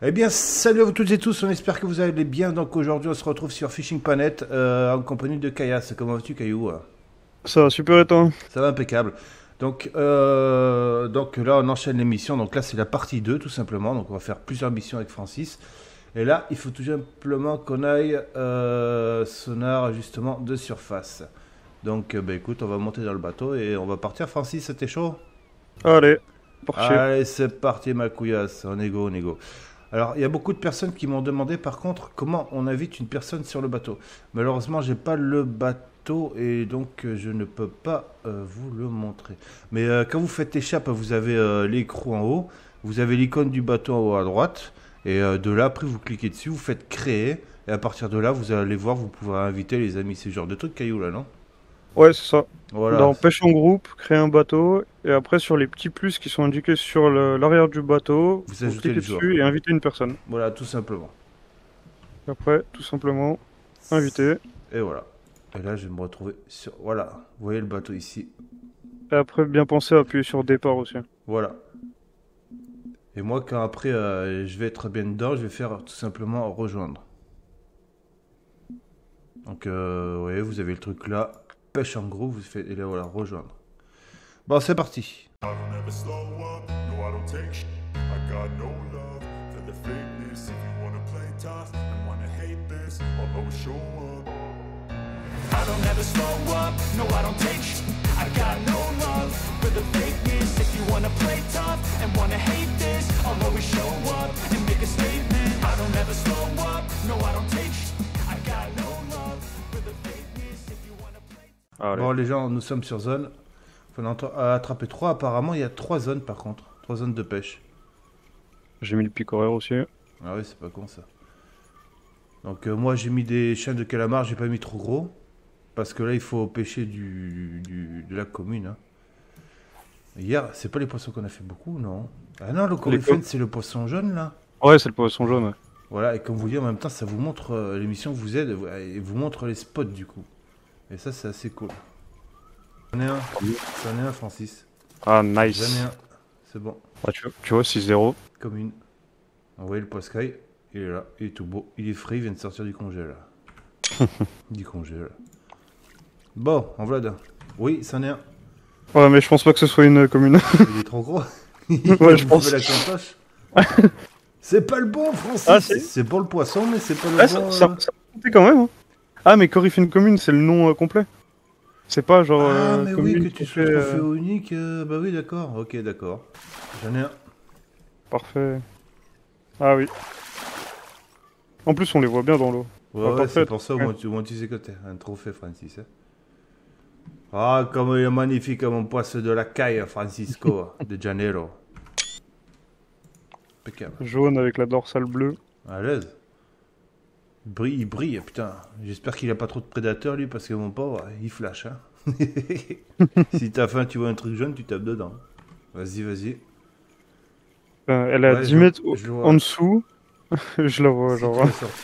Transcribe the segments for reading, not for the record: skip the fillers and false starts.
Eh bien, salut à vous toutes et tous, on espère que vous allez bien. Donc aujourd'hui, on se retrouve sur Fishing Planet en compagnie de Kayas. Comment vas-tu, Caillou? Ça va super et toi? Ça va impeccable. Donc là, on enchaîne l'émission. Donc là, c'est la partie 2 tout simplement. Donc on va faire plusieurs missions avec Francis. Et là, il faut tout simplement qu'on aille sonar justement de surface. Donc, bah, écoute, on va monter dans le bateau et on va partir. Francis, c'était chaud? Allez, parti. Allez, c'est parti, ma couillasse. On est go, on est go. Alors, il y a beaucoup de personnes qui m'ont demandé par contre comment on invite une personne sur le bateau. Malheureusement, j'ai pas le bateau et donc je ne peux pas vous le montrer. Mais quand vous faites échappe, vous avez l'écrou en haut, vous avez l'icône du bateau en haut à droite et de là, après, vous cliquez dessus, vous faites créer et à partir de là, vous allez voir, vous pouvez inviter les amis. C'est ce genre de truc, Caillou, là, non? Ouais, c'est ça. Voilà. Dans pêche en groupe, créer un bateau, et après sur les petits plus qui sont indiqués sur l'arrière du bateau, Vous vous ajoutez cliquez les joueurs. dessus et inviter une personne. Voilà, tout simplement. Et après, tout simplement, inviter. Et voilà. Et là, je vais me retrouver sur... Voilà. Vous voyez le bateau ici. Et après, bien penser à appuyer sur départ aussi. Voilà. Et moi, quand après je vais être bien dedans, je vais faire tout simplement rejoindre. Donc, vous voyez, vous avez le truc là, pêche en gros, vous faites, et là voilà, rejoindre. Bon, c'est parti. I don't ever slow up, no I don't take sh- I got no love for the fakeness. If you wanna play tough and wanna hate this, I'll always show up. I don't ever slow up, no I don't take sh- I got no love for the fakeness. If you wanna play tough and wanna hate this, I'll always show up and make a statement. I don't ever slow up, no I don't take sh- I got no love for the fakeness. If you wanna play Allez. Bon, les gens, nous sommes sur zone. Il faut attraper 3. Apparemment, il y a 3 zones par contre. 3 zones de pêche. J'ai mis le pic horaire aussi. Ah oui, c'est pas con ça. Donc, moi, j'ai mis des chaînes de calamar, j'ai pas mis trop gros. Parce que là, il faut pêcher de la commune. Hein. Hier, c'est pas les poissons qu'on a fait beaucoup, non? Ah non, le coryphène, c'est le poisson jaune là. Ouais, c'est le poisson jaune. Ouais. Voilà, et comme vous dites, en même temps, ça vous montre l'émission vous aide et vous montre les spots du coup. Et ça, c'est assez cool. J'en ai un, j'en ai un, Francis. Ah, J'en ai nice. un, c'est bon. Ouais, tu vois, 6-0. Commune. Vous voyez le poiscaille, il est là, il est tout beau, il est frais, il vient de sortir du congé là. Du congé là. Bon, en voilà un. Oui, c'en est un. Ouais, mais je pense pas que ce soit une commune. Il est trop gros. Ouais, je Il pense. fait la cantoche. C'est pas le bon, Francis. Ah, si. C'est bon le poisson, mais c'est pas le Ah, bon. ça peut compter quand même. Hein. Ah, mais Coryphène commune, c'est le nom complet. C'est pas genre Ah, mais oui, commune que tu qu'on sois fait, troféo unique. Bah oui, d'accord. Ok, d'accord. J'en ai un. Parfait. Ah oui. En plus, on les voit bien dans l'eau. Ouais, Ah, ouais, parfait. c'est pour ça, au moins tu sais que t'es un trophée, Francis. Hein. Ah, comme il est magnifique, mon poisson de la caille, Francisco, de Janeiro. Impeccable. Jaune avec la dorsale bleue. À l'aise. Il brille, putain. J'espère qu'il a pas trop de prédateurs, lui, parce que mon pauvre, il flash. Hein. Si t'as faim, tu vois un truc jaune, tu tapes dedans. Vas-y, vas-y. Elle est à Ouais, 10 mètres je le vois. en dessous. Je la vois, Si genre. tu l'as sorti,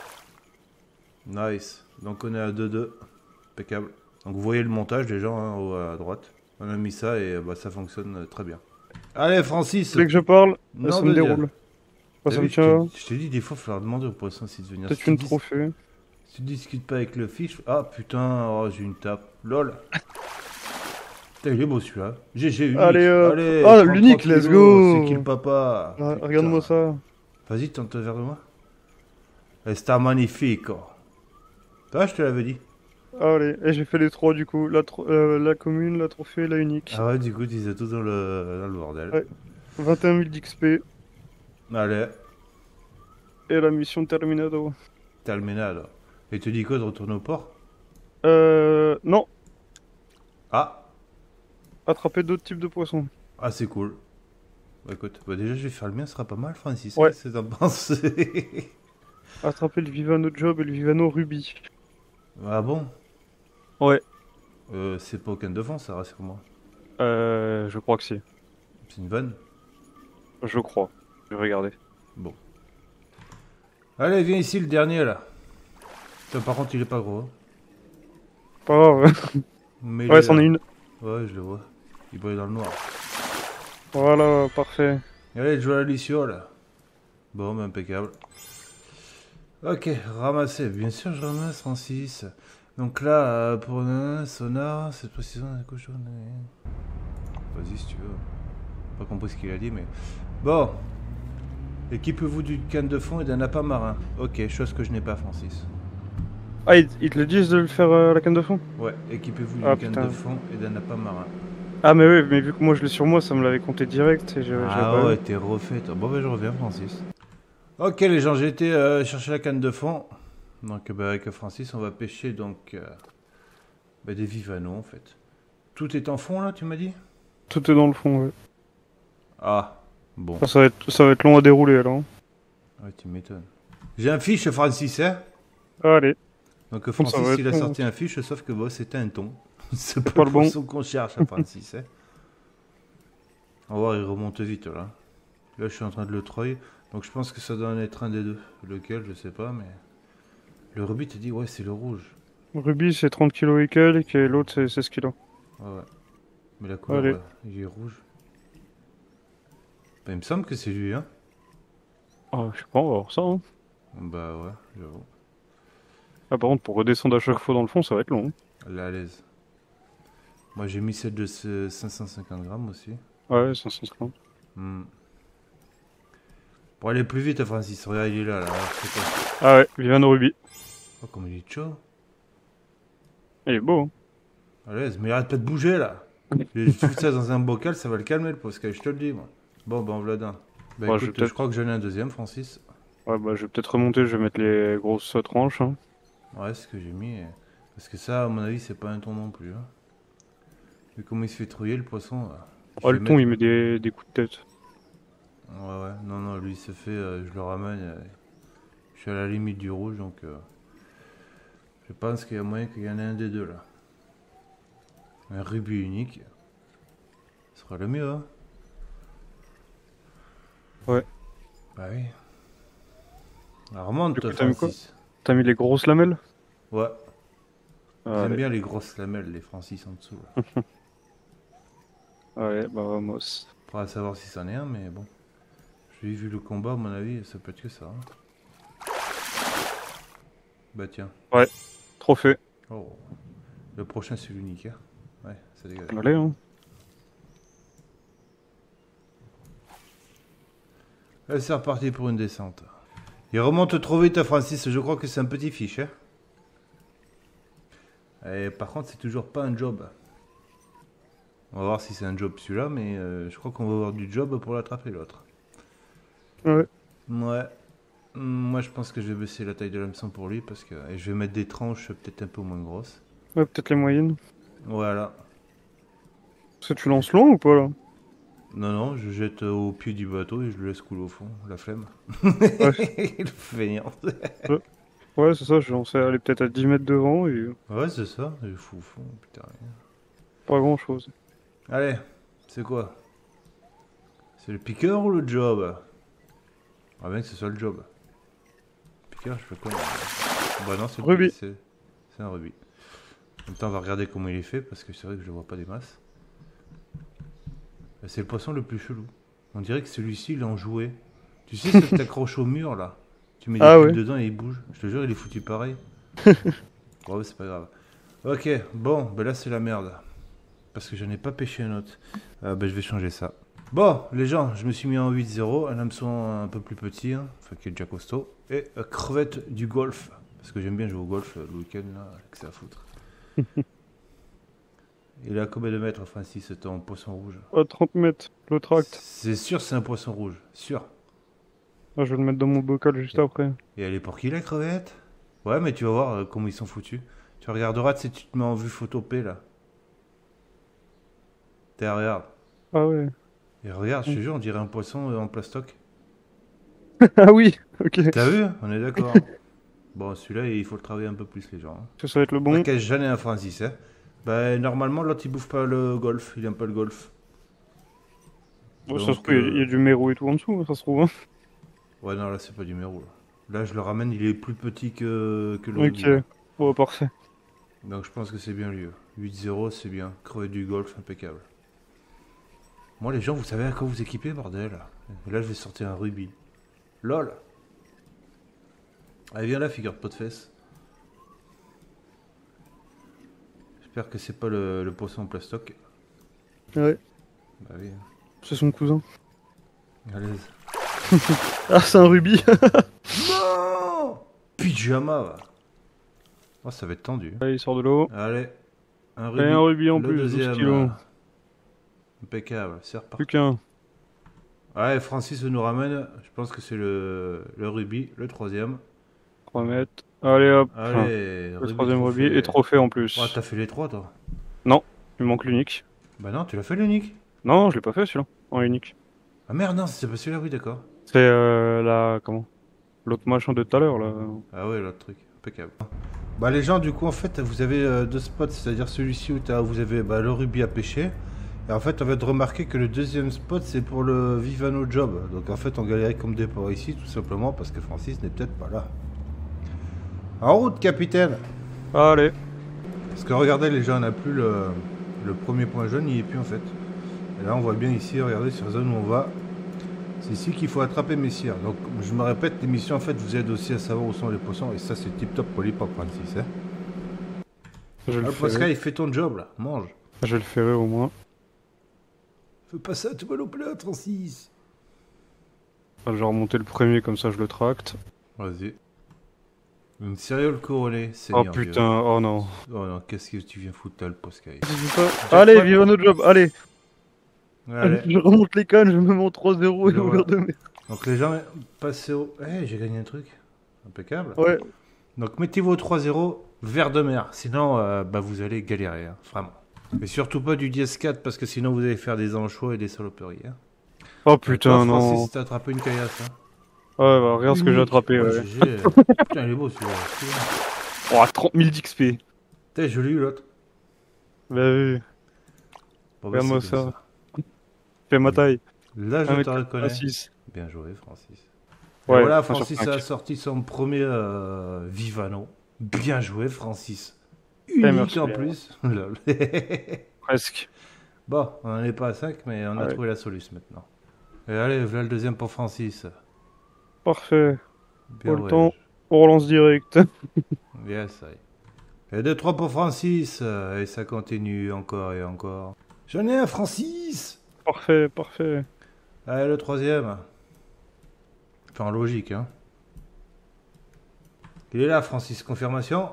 ouais. Nice. Donc on est à 2-2. Impeccable. Donc vous voyez le montage déjà hein, à droite. On a mis ça et bah, ça fonctionne très bien. Allez Francis. Dès que je parle, Non, ça me de dire. déroule. T'as Ça vu, me tient. je t'ai dit des fois, il faut leur demander au poisson si de venir. Peut-être une trophée. Si tu discutes pas avec le fiche. Ah putain, oh, j'ai une tape. Lol. Putain, il est beau celui-là. GG unique. Allez, Allez, ah, 33 l'unique, let's kilos, go. C'est qui le papa? Ah, Putain. regarde-moi ça. Vas-y, tente vers moi. C'est magnifique. Oh. Toi, je te l'avais dit. Allez, et j'ai fait les trois du coup. La commune, la trophée, la unique. Ah ouais, du coup, ils étaient tous dans le bordel. Ouais. 21 000 d'XP. Allez, Et la mission terminado. t'as le ménage. Là. Et tu dis quoi de retourner au port? Non. Ah, Attraper d'autres types de poissons. ah c'est cool. Bah écoute, bah déjà je vais faire le mien, ce sera pas mal, Francis. Ouais. Qu'est-ce que t'en penses? Attraper le Vivano Job et le Vivano Ruby. Ah bon? Ouais. C'est pas aucun devant, ça, rassure-moi. Je crois que si. C'est une vanne. Je crois. Je vais regarder. Bon. Allez, viens ici, le dernier là. Putain, par contre, il est pas gros. Hein. Pas grave. Mais Ouais, c'en est une. Ouais, je le vois. Il brille dans le noir. Voilà, parfait. Allez, je joue à la Lucio là. Bon, bah, impeccable. Ok, ramasser. Bien sûr, je ramasse, Francis. Donc là, pour un sonar, cette précision d'un cochon. Vas-y, si tu veux. Pas compris ce qu'il a dit, mais. Bon. Équipez-vous d'une canne de fond et d'un appât marin. Ok, chose que je n'ai pas, Francis. Ah, ils te le disent de le faire la canne de fond? Ouais, équipez-vous d'une Ah canne putain. de fond et d'un appât marin. Ah, mais oui, mais vu que moi je l'ai sur moi, ça me l'avait compté direct et j'avais Ah pas ouais, vu. t'es refait, toi. Bon, bah, je reviens, Francis. Ok, les gens, j'ai été chercher la canne de fond. Donc, bah, avec Francis, on va pêcher donc bah, des vivanos, en fait. Tout est en fond, là, tu m'as dit? Tout est dans le fond, ouais. Ah, bon. Ah, ça va être long à dérouler alors. Ouais, tu m'étonnes. J'ai un fiche, Francis, hein? Allez, Donc, ça Francis, va il a être long. sorti un fiche, sauf que bon, c'était un thon. C'est pas Pas le le bon. poisson qu'on cherche, hein, Francis, hein? On va voir, il remonte vite, là. Là, je suis en train de le treuil. Donc, je pense que ça doit en être un des deux. Lequel, je sais pas, mais... Le rubis, t'as dit, ouais, c'est le rouge. Ruby c'est 30 kg et quelques et l'autre c'est 16 kg. Ouais, ouais. Mais la couleur, Allez. ouais, il est rouge. Bah, il me semble que c'est lui, hein? Ah, je sais pas, on va voir ça. Hein. Bah, ouais, j'avoue. Ah, par contre, pour redescendre à chaque fois dans le fond, ça va être long. Hein. Elle est à l'aise. Moi, j'ai mis celle de 550 grammes aussi. Ouais, 550. Hmm. Pour aller plus vite, Francis, regarde, il est là, là. C'est quoi? Ah ouais, Vivano Ruby. Oh, comme il est chaud. Il est beau. Hein. À l'aise, mais arrête pas de bouger, là. Je fous ça dans un bocal, ça va le calmer, le posca, je te le dis, moi. Bon, ben, voilà d'un. Bah, Ouais, écoute, je crois que j'en ai un deuxième, Francis. Ouais, bah je vais peut-être remonter, je vais mettre les grosses tranches. Hein. Ouais, c'est ce que j'ai mis. Parce que ça, à mon avis, c'est pas un thon non plus. Hein. Vu comment il se fait trouiller, le poisson. Je Oh, vais le thon, mettre- il met des coups de tête. Ouais, ouais. Non, non, lui, il se fait. Je le ramène. Je suis à la limite du rouge, donc. Je pense qu'il y a moyen qu'il y en ait un des deux, là. Un rubis unique. Ce sera le mieux, hein. Ouais. Bah oui. Alors, remonte, Du coup, t'as mis quoi? Francis. T'as mis les grosses lamelles? Ouais. Ah, J'aime allez. bien les grosses lamelles, les Francis en dessous. Là. Ouais, bah vamos. Pas à savoir si c'en est un, mais bon. J'ai vu le combat, à mon avis, ça peut être que ça. Hein. Bah tiens. Trop fait. Oh. Le prochain, c'est l'unique. Hein. Ouais, ça dégage. Allez, hein. Allez, c'est reparti pour une descente. Il remonte trop vite à Francis, je crois que c'est un petit fiche. Hein. Et par contre, c'est toujours pas un job. On va voir si c'est un job celui-là, mais je crois qu'on va avoir du job pour l'attraper l'autre. Ouais. Ouais. Moi, je pense que je vais baisser la taille de l'hameçon pour lui parce que et je vais mettre des tranches peut-être un peu moins grosses. Ouais, peut-être les moyennes. Voilà. Parce que tu lances loin ou pas là? Non, non, je jette au pied du bateau et je le laisse couler au fond. La flemme. Ouais, Le feignant. ouais c'est ça, je lançais aller peut-être à 10 mètres devant et Ouais, c'est ça. Il est fou au fond. Putain. pas grand chose. Allez, c'est quoi? C'est le piqueur ou le job? Ah bien que ce soit le job. Piqueur, je fais quoi? Bah non, c'est le Rubis. c'est un rubis. En même temps, on va regarder comment il est fait parce que c'est vrai que je le vois pas des masses. C'est le poisson le plus chelou. On dirait que celui-ci, il est en jouet. Tu sais, ce que t'accroches au mur là. Tu mets des Ah piles ouais. dedans et il bouge. Je te jure, il est foutu pareil. Bon, ouais, c'est pas grave. Ok, bon, ben là c'est la merde. Parce que je n'ai pas pêché un autre. Ben je vais changer ça. Bon, les gens, je me suis mis en 8-0. Un hameçon un peu plus petit, hein, enfin qui est déjà costaud. Et crevette du golf. Parce que j'aime bien jouer au golf le week-end, là, avec ça à foutre. Il est à combien de mètres, Francis, c'est ton poisson rouge? À 30 mètres, le tract. C'est sûr, c'est un poisson rouge. Sûr. Ah, je vais le mettre dans mon bocal juste après. Et elle est pour qui la crevette? Ouais, mais tu vas voir comment ils sont foutus. Tu regarderas, si tu te mets en vue photo P là. Regarde. Ah ouais. Et regarde, je te jure, on dirait un poisson en plastoc. Ah oui, ok. T'as vu? On est d'accord. Bon, celui-là, il faut le travailler un peu plus, les gens. Hein. Ça va être le bon. Ok, j'en ai un Francis. Hein. Bah, normalement, l'autre, il bouffe pas le golf. Il aime pas le golf. Ouais, ça Donc, se trouve, il y a du mérou et tout en dessous, ça se trouve. Hein. Ouais, non, là, c'est pas du mérou. Là, je le ramène, il est plus petit que le Ok. rubis. Bon, parfait. Donc, je pense que c'est bien lui. 8-0, c'est bien. Crever du golf, impeccable. Moi, les gens, vous savez à quoi vous équipez, bordel? Là, je vais sortir un rubis. LOL. Allez, viens là, figure de pot de fesses. J'espère que c'est pas le poisson en plastoc. Ouais, Bah oui. c'est son cousin. À l'aise. Ah, c'est un rubis. Non. Pyjama, va. Oh, ça va être tendu. Allez, il sort de l'eau. Allez. Un Et un rubis en le plus, 12 deuxième. kilos. Impeccable. C'est reparti. Plus qu'un. Ouais, Francis nous ramène. Je pense que c'est le rubis, le troisième. 3 mètres. Allez hop. Allez, Le troisième rubis et trophée en plus. Ouais, t'as fait les trois, toi. Non, il manque l'unique. Bah non, tu l'as fait l'unique. Non, je l'ai pas fait celui-là. En unique. Ah merde, non, c'est pas celui-là, oui, d'accord. C'est la. Comment? L'autre machin de tout à l'heure là. Ah ouais, l'autre truc, impeccable. Bah les gens, du coup, en fait, vous avez deux spots, c'est-à-dire celui-ci où vous avez le rubis à pêcher. Et en fait, on va te remarquer que le deuxième spot, c'est pour le Vivano Job. Donc en fait, on galérait comme des porcs ici, tout simplement parce que Francis n'est peut-être pas là. En route, capitaine. Allez. Parce que regardez, les gens, on n'a plus le premier point jaune, il n'y est plus en fait. Et là, on voit bien ici, regardez sur la zone où on va. C'est ici qu'il faut attraper messieurs. Donc, je me répète, l'émission en fait vous aide aussi à savoir où sont les poissons. Et ça, c'est tip top pour l'hip-hop 36. Hein. Je le Ah, Pascal, ferai. il fait ton job là, mange. Je le ferai au moins. Fais pas ça, tu vas au plat, Francis. Je vais remonter le premier comme ça je le tracte. Vas-y. Une céréale couronnée, c'est Oh putain, oh non. Oh non, qu'est-ce que tu viens foutre là, le Pascal. Allez, vive notre job, allez. Allez. Je remonte les cannes, je me mets en 3-0 et Le au voilà. verre de mer. Donc les gens, passez au... Eh, j'ai gagné un truc. Impeccable. Ouais. Donc mettez-vous au 3-0, verre de mer. Sinon, bah, vous allez galérer, hein, vraiment. Et surtout pas du 10-4 parce que sinon vous allez faire des anchois et des saloperies. Hein. Oh putain, Toi, non. Francis, t'as attrapé une caillasse. Hein. Ouais, bah, regarde ce que j'ai attrapé. Ouais, Ouais. GG. Putain, il est beau celui-là. Oh, 30 000 d'XP. Putain, je l'ai eu l'autre. Bah oui, Bon, bah, regarde-moi c'est bien ça. Fais ma taille. Là, je te reconnais. 1m86. Bien joué, Francis. Ouais, Et voilà, 1 sur Francis 5. a sorti son premier Vivano. Bien joué, Francis. Eh, Unique merci en bien. plus. Lol. Presque. Bon, on n'en est pas à 5, mais on a Ouais. trouvé la solution maintenant. Et allez, voilà le deuxième pour Francis. Parfait. Bien Pas le ouais. temps. On relance direct. Yes, ça y est. Et 2-3 pour Francis. Et ça continue encore et encore. J'en ai un, Francis. Parfait, parfait. Allez, le troisième. Enfin, en logique, hein. Il est là, Francis. Confirmation.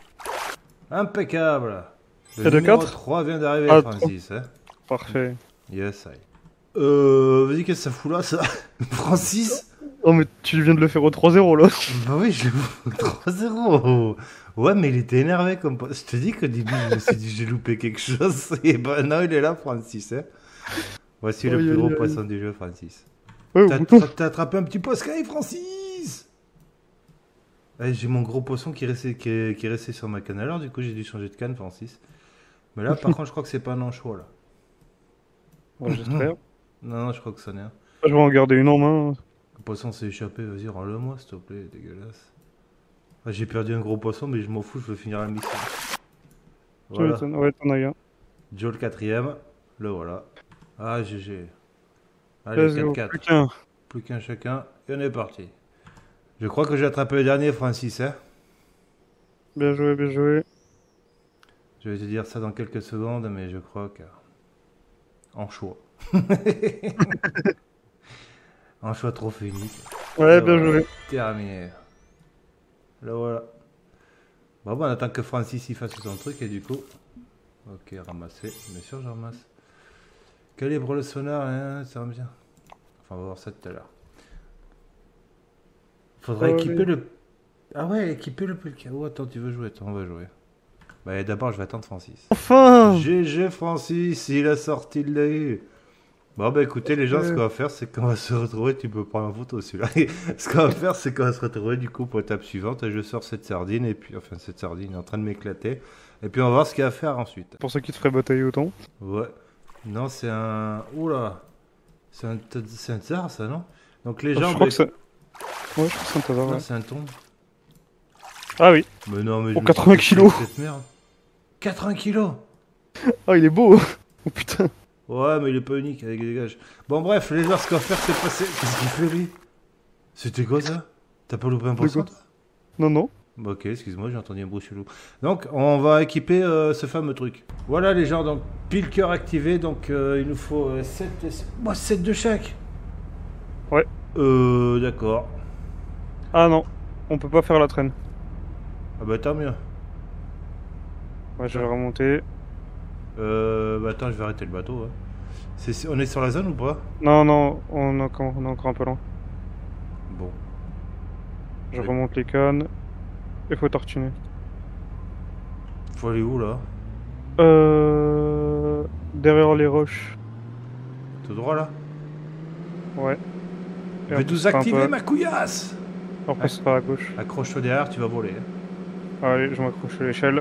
Impeccable. Le Et de numéro 4? 3 vient d'arriver, Ah, Francis. Hein. Parfait. Yes, ça y est. Vas-y, qu'est-ce que ça fout là, ça Francis. Oh, mais tu viens de le faire au 3-0 là. Bah oui, je l'ai vu 3-0. Ouais, mais il était énervé comme... Je te dis qu'au début, je me suis dit, j'ai loupé quelque chose. Et ben non, il est là, Francis. Hein. Voici le Aïe, plus aïe, gros aïe. poisson du jeu, Francis. Oh, T'as attrapé un petit poisson, Francis. Ouais, j'ai mon gros poisson qui est resté sur ma canne. Alors, du coup, j'ai dû changer de canne, Francis. Mais là, par contre, je crois que c'est pas un anchois, là. ouais, j'espère. Non, je crois que ça n'est un. Je vais en garder une en main. Le poisson s'est échappé, vas-y, rends-le-moi, s'il te plaît, dégueulasse. Ah, j'ai perdu un gros poisson, mais je m'en fous, je veux finir la mission. Tu Voilà. m'étonnes. Ouais, t'en as eu un. Joe le quatrième, le voilà. Ah, GG. Allez, Vas-y, 4-4. plus qu'un. Plus qu'un chacun, et on est parti. Je crois que j'ai attrapé le dernier, Francis, hein. Bien joué, bien joué. Je vais te dire ça dans quelques secondes, mais je crois que... En choix. En choix trophée unique. Ouais, Et bien voilà. joué. Terminé. Là voilà. Bon, on attend que Francis y fasse son truc et du coup. Ok, ramasser. Bien sûr, je ramasse. Calibre le sonar, hein, ça va bien. Enfin, on va voir ça tout à l'heure. Faudra équiper oui. le. Ah ouais, équiper le Pulka. Oh, attends, tu veux jouer? Attends, on va jouer. Bah, d'abord, je vais attendre Francis. Enfin. GG Francis, il a sorti de l'œil. Bon bah écoutez les gens, ce qu'on va faire c'est qu'on va se retrouver, tu peux prendre en photo celui-là. Ce qu'on va faire c'est qu'on va se retrouver du coup pour l'étape suivante et je sors cette sardine et puis, enfin cette sardine est en train de m'éclater. Et puis on va voir ce qu'il y a à faire ensuite. Pour ça qui te ferait batailler autant. Ouais. Non c'est un... Oula. C'est un tsar ça non? Donc les gens... Je crois que c'est... Ouais, je crois que c'est un tasard, Non ouais. c'est un thon. Ah oui. Mais non mais... Oh, je me 80 suis fait kilos. cette merde. 80 kilos. Ah, il est beau. Oh putain. Ouais mais il est pas unique avec des gages. Bon bref les gens ce qu'on va faire c'est passer... Qu'est-ce qu'il fait lui? C'était quoi ça? T'as pas loupé un pourcent, toi? Non, non. Bah, ok, excuse-moi, j'ai entendu un bruit chelou. Donc, on va équiper ce fameux truc. Voilà les gens, donc pile cœur activé, donc il nous faut 7 de chaque. Ouais. D'accord. Ah non, on peut pas faire la traîne. Ah bah tant mieux. Ouais, je vais remonter. Bah attends, je vais arrêter le bateau. Ouais. On est sur la zone ou pas? Non, non, on est encore un peu loin. Bon. Je Ouais. remonte les cannes. Il faut tortiner. Faut aller où là? Derrière les roches. Tout droit là? Ouais. Et Je vais après, tous ce sera un activer peu... ma couillasse! après, ce sera à gauche. Accroche-toi derrière, tu vas voler. Allez, je m'accroche à l'échelle.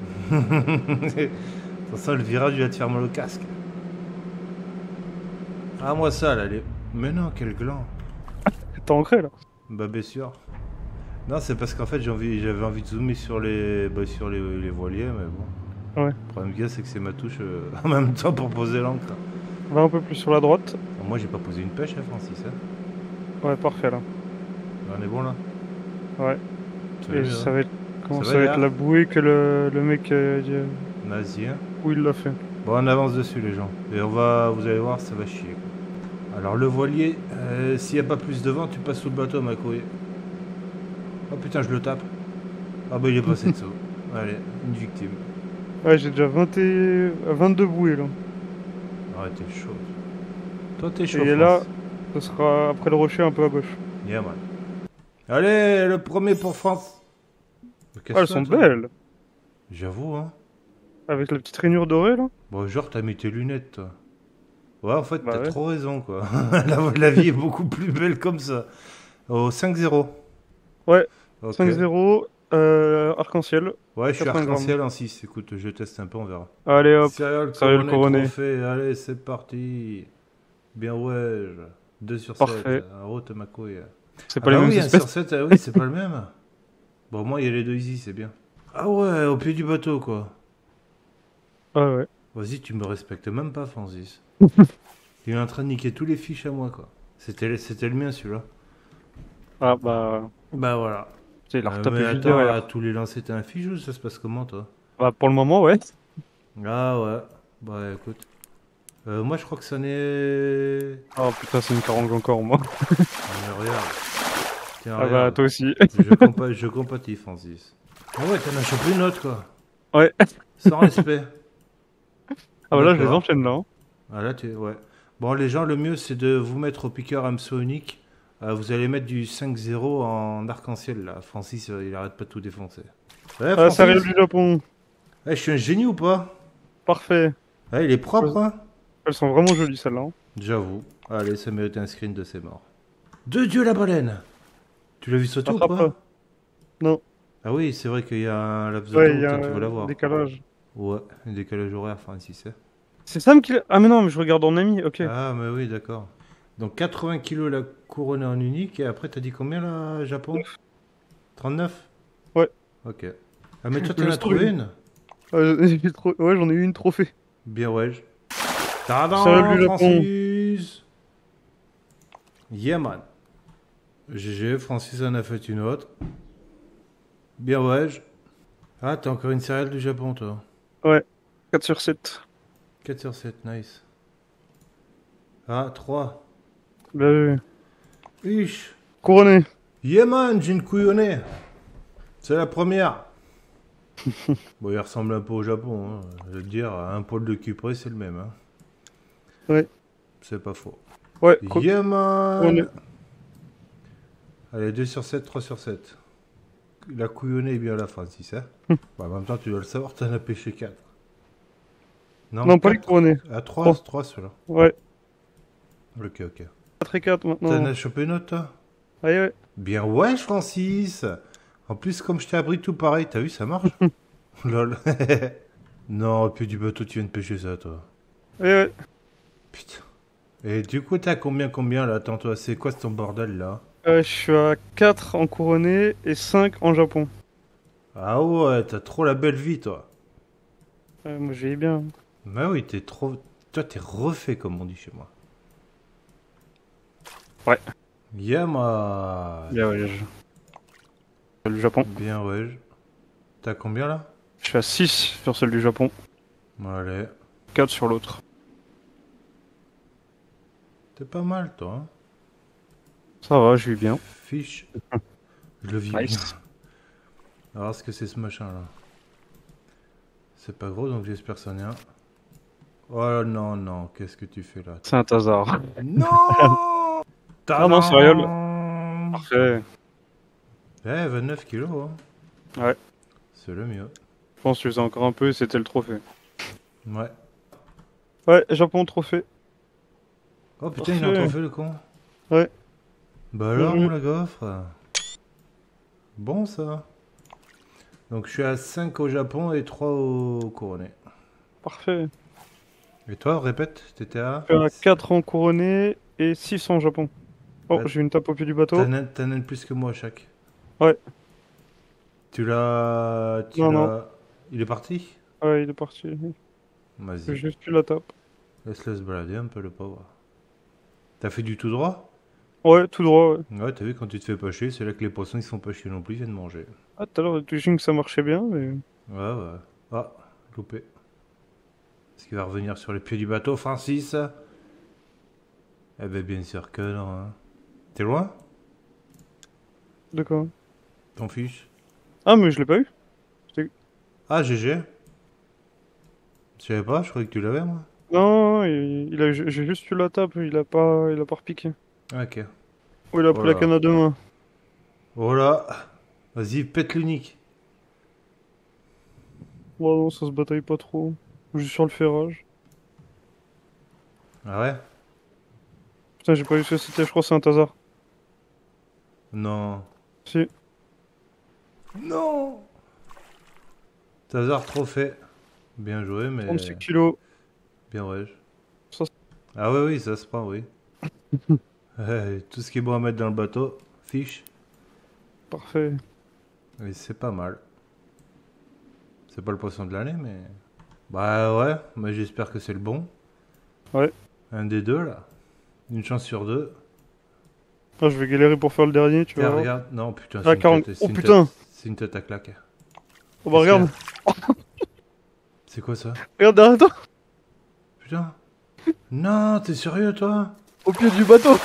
Sans ça, le virage, il va te faire mal au casque. Ah, moi ça, là, les... Mais non, quel gland. T'es ancré là. Bah, bien sûr. Non, c'est parce qu'en fait, j'avais envie de zoomer sur les voiliers, mais bon. Ouais. Le problème qu'il y a, c'est que c'est ma touche en même temps pour poser l'ancre. Va un peu plus sur la droite. Bon, moi, j'ai pas posé une pêche, hein, Francis. Hein. Ouais, parfait là. On est bon là. Ouais. Salut, Et hein. ça va être... Comment Ça ça va, va être Léa la bouée que le mec dit... Nazi, hein. Où il l'a fait. Bon, on avance dessus, les gens. Et vous allez voir, ça va chier. Quoi. Alors, le voilier, s'il n'y a pas plus de vent, tu passes sous le bateau, ma couille. Oh putain, je le tape. Ah bah, il est passé dessous. Allez, une victime. Ouais, j'ai déjà 22 bouées là. Arrête, t'es chaud. Toi, t'es chaud, Et là, France. ce sera après le rocher un peu à gauche. Yeah, man. Allez, le premier pour France. Mais Ah, elles sont belles. J'avoue, hein. Avec la petite rainure dorée là. Bon, genre, t'as mis tes lunettes, toi. Ouais, en fait, Bah t'as ouais. trop raison, quoi. la vie est beaucoup plus belle comme ça. Au 5-0. Ouais, Ok. 5-0, arc-en-ciel. Ouais, je suis 80 arc-en-ciel en 6. Écoute, je teste un peu, on verra. Allez hop, Céréales céréales couronnées. trophée. Allez, c'est parti. Bien, ouais. 2 sur 7. Parfait. En route, ma couille. c'est Ah pas les bah mêmes oui, 1 espèces. sur 7, oui, c'est pas le même. Bon, moi, il y a les deux ici, c'est bien. Ah ouais, au pied du bateau, quoi. Ah ouais. Vas-y, tu me respectes même pas, Francis. Il est en train de niquer tous les fiches à moi, quoi. C'était le mien, celui-là. Ah bah... Bah voilà. Il a retapé Mais juste attends, derrière. à tous les lancers, t'as un fiche ou ça se passe comment, toi? Bah pour le moment, ouais. Ah ouais. Bah écoute. Moi, je crois que ça n'est... Oh putain, c'est une carangue encore moi. Mais regarde. Tiens, Ah bah regarde. toi aussi. Je compatis, Francis. Ah ouais, t'en as chopé une autre, quoi. Ouais. Sans respect. Ah bah là, je les D'accord. enchaîne là. Hein. Ah là, ouais. Bon, les gens, le mieux, c'est de vous mettre au piqueur hameçon unique. Vous allez mettre du 5-0 en arc-en-ciel, là. Francis, il arrête pas de tout défoncer. Ouais, Ah, Francis. ça arrive du Japon. Je suis un génie ou pas? Parfait. Ouais, il est propre, hein. Elles sont vraiment jolies celles-là. Hein. J'avoue. Allez, ça mérite un screen de ses morts. De Dieu, la baleine! Tu l'as vu sauter ou Attrape pas? pas. Non. Ah oui, c'est vrai qu'il y a un laps de Ouais, temps il où y a peut-être tu vas la un voir. décalage. Ouais, un décalage horaire, Francis. Hein. C'est Sam qui l'a... Ah mais non, mais je regarde en ami, ok. Ah, mais oui, d'accord. Donc 80 kilos la couronnée en unique, et après, t'as dit combien, là, Japon? 39? Ouais. Ok. Ah, mais toi, Je t'en as laisse trouvé trouver. une? Ouais, j'en ai eu une trophée. Bien, ouais. Tadam, Salut, Japon. Francis! Yeah, man. GG, Francis en a fait une autre. Bien, ouais. Ah, t'as encore une céréale du Japon, toi. Ouais, 4 sur 7. 4 sur 7, nice. Ah, 3. Bien vu. Ish. Couronné. Yeah, man, j'ai une couillonnée. C'est la première. Bon, il ressemble un peu au Japon, hein. Je veux te dire, à un poil de Cupré, c'est le même. Hein. Ouais. C'est pas faux. Ouais, Yeah, man. couronné. Allez, 2 sur 7, 3 sur 7. La couillonnée est bien à la Francis, hein. Bah, en même temps, tu dois le savoir, t'en as pêché 4. Non, pas les 4. couronnés. À 3, Trois. 3 ceux-là. Ouais, Ok, ok. 4 et 4 T'en maintenant. as chopé une autre, toi? Allez, ouais. Bien, ouais, Francis. En plus, comme je t'ai appris tout pareil, t'as vu, ça marche? Lol. Non, au pied du bateau, tu viens de pêcher ça, toi. Allez, ouais. Putain. Et du coup, t'as combien, là? Attends, toi, c'est quoi ton bordel, là? Je suis à 4 en couronné et 5 en Japon. Ah ouais, t'as trop la belle vie, toi. Moi, je vais bien. Bah oui, t'es refait, comme on dit chez moi. Ouais. Yama. Bien ouais. Celle du Japon. Bien, ouais. T'as combien là? Je suis à 6 sur celle du Japon. Allez. 4 sur l'autre. T'es pas mal, toi. Hein. Ça va, je vis bien. Fiche. Je le vis Nice. bien. Alors, ce que c'est ce machin là? C'est pas gros, donc j'espère que c'en est un. Oh non, non, qu'est-ce que tu fais là? C'est un hasard. Non! Ah non, sérieux. Parfait. Eh, 29 kilos, hein. Ouais. C'est le mieux. Je pense que tu faisais encore un peu et c'était le trophée. Ouais. Ouais, Japon trophée. Oh putain, il a un Parfait. trophée le con. Ouais. Bah alors, Mhm. mon la gaufre. Bon ça. Donc je suis à 5 au Japon et 3 au couronné. Parfait. Et toi, répète, t'étais à... Je suis à 4 en couronné et 6 en Japon. Oh, Ouais. j'ai une tape au pied du bateau. T'en as plus que moi chaque. Ouais. Tu l'as... Non, non. Il est parti? Ouais, il est parti. J'ai Vas-y. juste eu la tape. Laisse-le se balader un peu, le pauvre. T'as fait du tout droit? Ouais, tout droit, ouais. Ouais, t'as vu, quand tu te fais pas chier, c'est là que les poissons ils se font pas chier non plus, ils viennent manger. Ah, tout à l'heure, le que ça marchait bien, mais... Ouais, ouais. Ah, loupé. Est-ce qu'il va revenir sur les pieds du bateau, Francis? Eh ben, bien sûr que non, hein. T'es loin? D'accord. T'en fiches? Ah, mais je l'ai pas eu. Ah, GG. Je savais pas, je croyais que tu l'avais, moi. Non, j'ai juste eu la tape, il a pas repiqué. Ok. Oh, il a Oh pris la là. canne à deux mains. Oh là. Vas-y, pète l'unique. Oh non, ça se bataille pas trop. Juste sur le ferrage. Ah ouais? Putain, j'ai pas vu ce que c'était, je crois que c'est un hasard. Non. Si. Non! Tazar trop fait. Bien joué, mais... 36 kilos. Bien ouais. Ça, Ah oui, oui, ça se prend, oui. Tout ce qui est bon à mettre dans le bateau, fiche. parfait. Oui, c'est pas mal. C'est pas le poisson de l'année, mais... Bah ouais, mais j'espère que c'est le bon. Ouais. Un des deux, là. Une chance sur deux. Ah, je vais galérer pour faire le dernier, tu Tiens, vois. regarde. Non, putain, Ah, c'est 40. une tête. Oh putain! C'est une tête à claque. Oh bah Qu'est-ce regarde! C'est quoi ça? Regarde derrière toi! Putain. Non, t'es sérieux, toi? Au pied du bateau!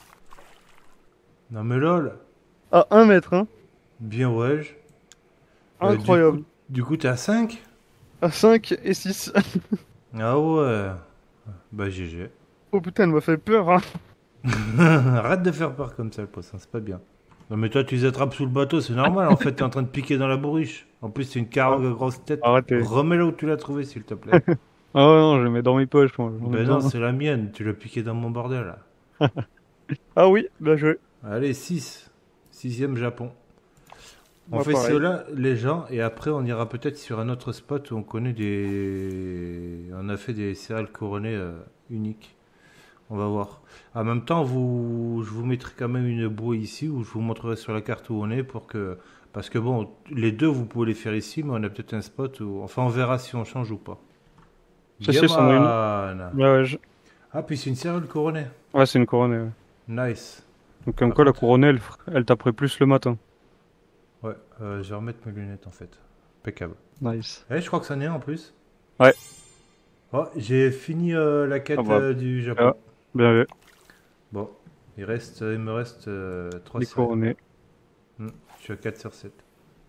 Non, mais lol. À 1 mètre, hein. Bien ouais. Incroyable. Du coup, t'es à 5? À 5 et 6. Ah ouais. Bah GG. Oh putain, elle m'a fait peur, hein. Arrête de faire peur comme ça, le poisson, c'est pas bien. Non mais toi tu les attrapes sous le bateau, c'est normal, en fait t'es en train de piquer dans la bourriche. En plus c'est une carotte à grosse tête. Arrêtez. Remets-la où tu l'as trouvé s'il te plaît. Ah ouais, non, je le mets dans mes poches, moi. J'en ai Ben non, besoin. c'est la mienne, tu l'as piqué dans mon bordel là. Ah oui, bien joué. Allez, 6. Sixième Japon. On Moi, fait pareil. cela, les gens, et après on ira peut-être sur un autre spot où on connaît On a fait des céréales couronnées uniques. On va voir. En même temps, je vous mettrai quand même une bouée ici où je vous montrerai sur la carte où on est pour que. Parce que bon, les deux vous pouvez les faire ici, mais on a peut-être un spot où. Enfin, on verra si on change ou pas. C'est ça, c'en a une. Yaman. Ouais, ouais, Ah, puis c'est une céréale couronnée. ouais, c'est une couronne. Ouais. Nice. Donc, comme Par quoi, la contre- couronne, elle taperait plus le matin. Ouais, je vais remettre mes lunettes en fait. Impeccable. Nice. Eh, je crois que ça en est un en plus. Ouais. Oh, j'ai fini la quête Ah bah. du Japon. Ah, bien vu. Bon, il me reste 3 Les couronnés. Je suis à 4 sur 7.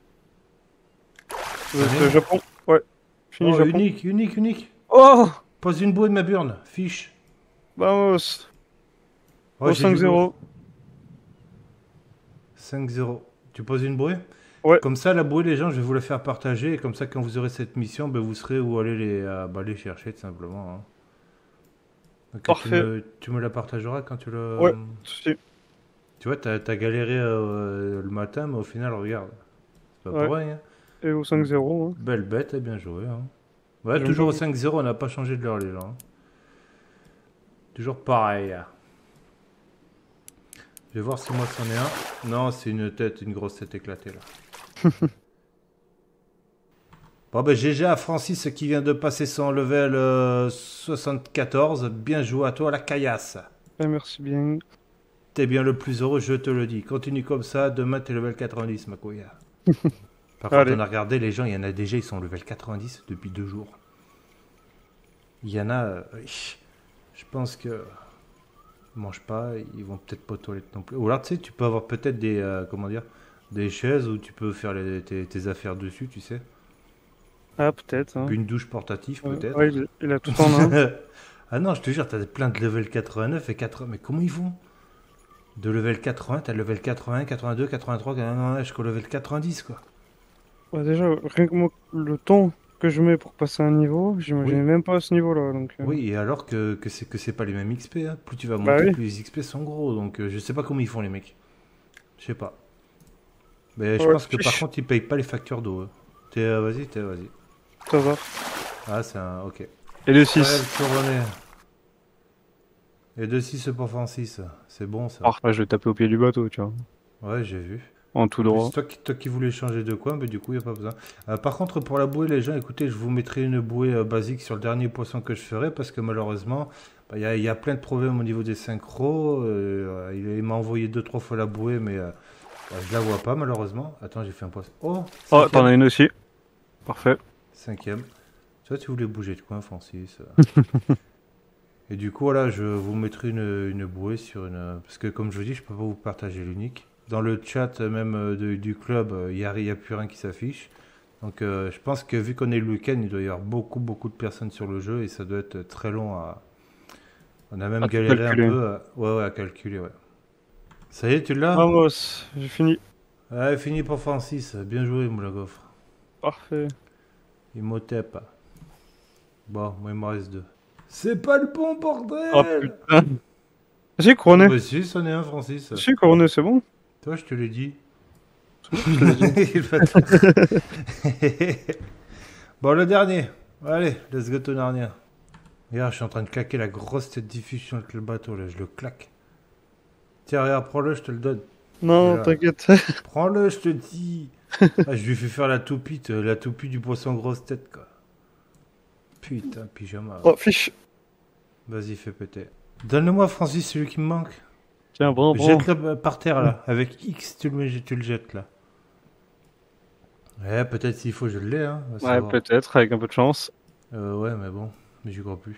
Le Japon. Ouais. Fini Oh, Japon. unique. Oh! Pose une bouée de ma burne, fiche. Vamos! Oh, Au j'ai du 5-0. lourd. 5-0. Tu poses une bouée? Ouais. Comme ça, la bouée, les gens, je vais vous la faire partager. Et comme ça, quand vous aurez cette mission, ben, vous saurez où aller les chercher, tout simplement. Hein. Donc, Parfait. tu me la partageras quand tu le... Ouais. Si. Tu vois, t'as galéré le matin, mais au final, regarde. C'est pas Ouais. pour rien. Hein. Et au 5-0. Hein. Belle bête et bien joué. Hein. Ouais, J'aime toujours au beaucoup. 5-0, on n'a pas changé de l'heure, les gens. Hein. Toujours pareil. Je vais voir si moi c'en est un. Non, c'est une grosse tête éclatée là. Bon ben GG à Francis qui vient de passer son level 74. Bien joué à toi la caillasse. Merci bien. t'es bien le plus heureux, je te le dis. Continue comme ça, demain t'es level 90, ma couille. Par contre, Allez. on a regardé les gens, il y en a déjà, ils sont level 90 depuis 2 jours. Il y en a, je pense que ils mangent pas, ils vont peut-être pas aux toilettes non plus. Ou alors, tu sais, tu peux avoir peut-être des, comment dire, des chaises où tu peux faire tes affaires dessus, tu sais. Ah, peut-être. Hein. Puis une douche portative, peut-être. Ouais, il a tout en un. Ah non, je te jure, t'as plein de level 89 et 80. Mais comment ils font? De level 80, t'as le level 80, 82, 83, 89, jusqu'au level 90, quoi. Ouais, déjà, rien que moi, le temps que je mets pour passer un niveau, j'imagine Oui. même pas à ce niveau-là. Donc, Oui, et alors que c'est pas les mêmes XP, hein. Plus tu vas monter, Bah oui. plus les XP sont gros. Donc je sais pas comment ils font, les mecs. Je sais pas. Mais je Ouais, pense que par fiche. contre, ils payent pas les factures d'eau. Hein. Vas-y. Tout hasard. Ah, c'est un. Ok. Et le Ouais, 6. le couronné. Et de 6 pour Francis. C'est bon, ça. Parfait, je vais taper au pied du bateau, tu vois. Ouais, j'ai vu. En tout droit. C'est toi qui voulais changer de coin, mais du coup, il n'y a pas besoin. Par contre, pour la bouée, les gens, écoutez, je vous mettrai une bouée basique sur le dernier poisson que je ferai, parce que malheureusement, il y a plein de problèmes au niveau des synchros. Il m'a envoyé 2-3 fois la bouée, mais je la vois pas, malheureusement. Attends, j'ai fait un poisson. Oh, Oh, cinquième. t'en as une aussi. Parfait. 5e. Tu vois, tu voulais bouger de coin, Francis. Et du coup, voilà, je vous mettrai une bouée sur une... Parce que, comme je vous dis, je peux pas vous partager l'unique. Dans le chat même du club, il y a plus rien qui s'affiche. Donc je pense que vu qu'on est le week-end, il doit y avoir beaucoup de personnes sur le jeu et ça doit être très long à... On a même À tout galéré un calculer. peu. Ouais, à calculer, ouais. Ça y est, tu l'as? Vamos, j'ai fini. Ouais, fini pour Francis. Bien joué, mon gaufre. Parfait. Il m'otep. Bon, moi il me reste 2. C'est pas le bon bordel! Oh putain. J'ai couronné. Bah si, c'en est un, Francis. J'ai couronné, c'est bon. Toi, je te l'ai dit. Je l'ai dit. Il va te- Bon, le dernier. Allez, let's go ton dernier. Regarde, je suis en train de claquer la grosse tête diffusion avec le bateau, là, je le claque. Tiens, regarde, prends-le, je te le donne. Non, Voilà. t'inquiète. Prends-le, je te dis. Ah, je lui fais faire la toupie du poisson grosse tête, quoi. Putain, pyjama. Oh, fiche. Vas-y, fais péter. Donne-le-moi, Francis, celui qui me manque. Tiens, prends. Jette-le par terre, là. Avec X, tu le jettes, là. Ouais, peut-être s'il faut, je l'ai, hein. On va Ouais, savoir. peut-être, avec un peu de chance. Ouais, mais bon, mais j'y crois plus.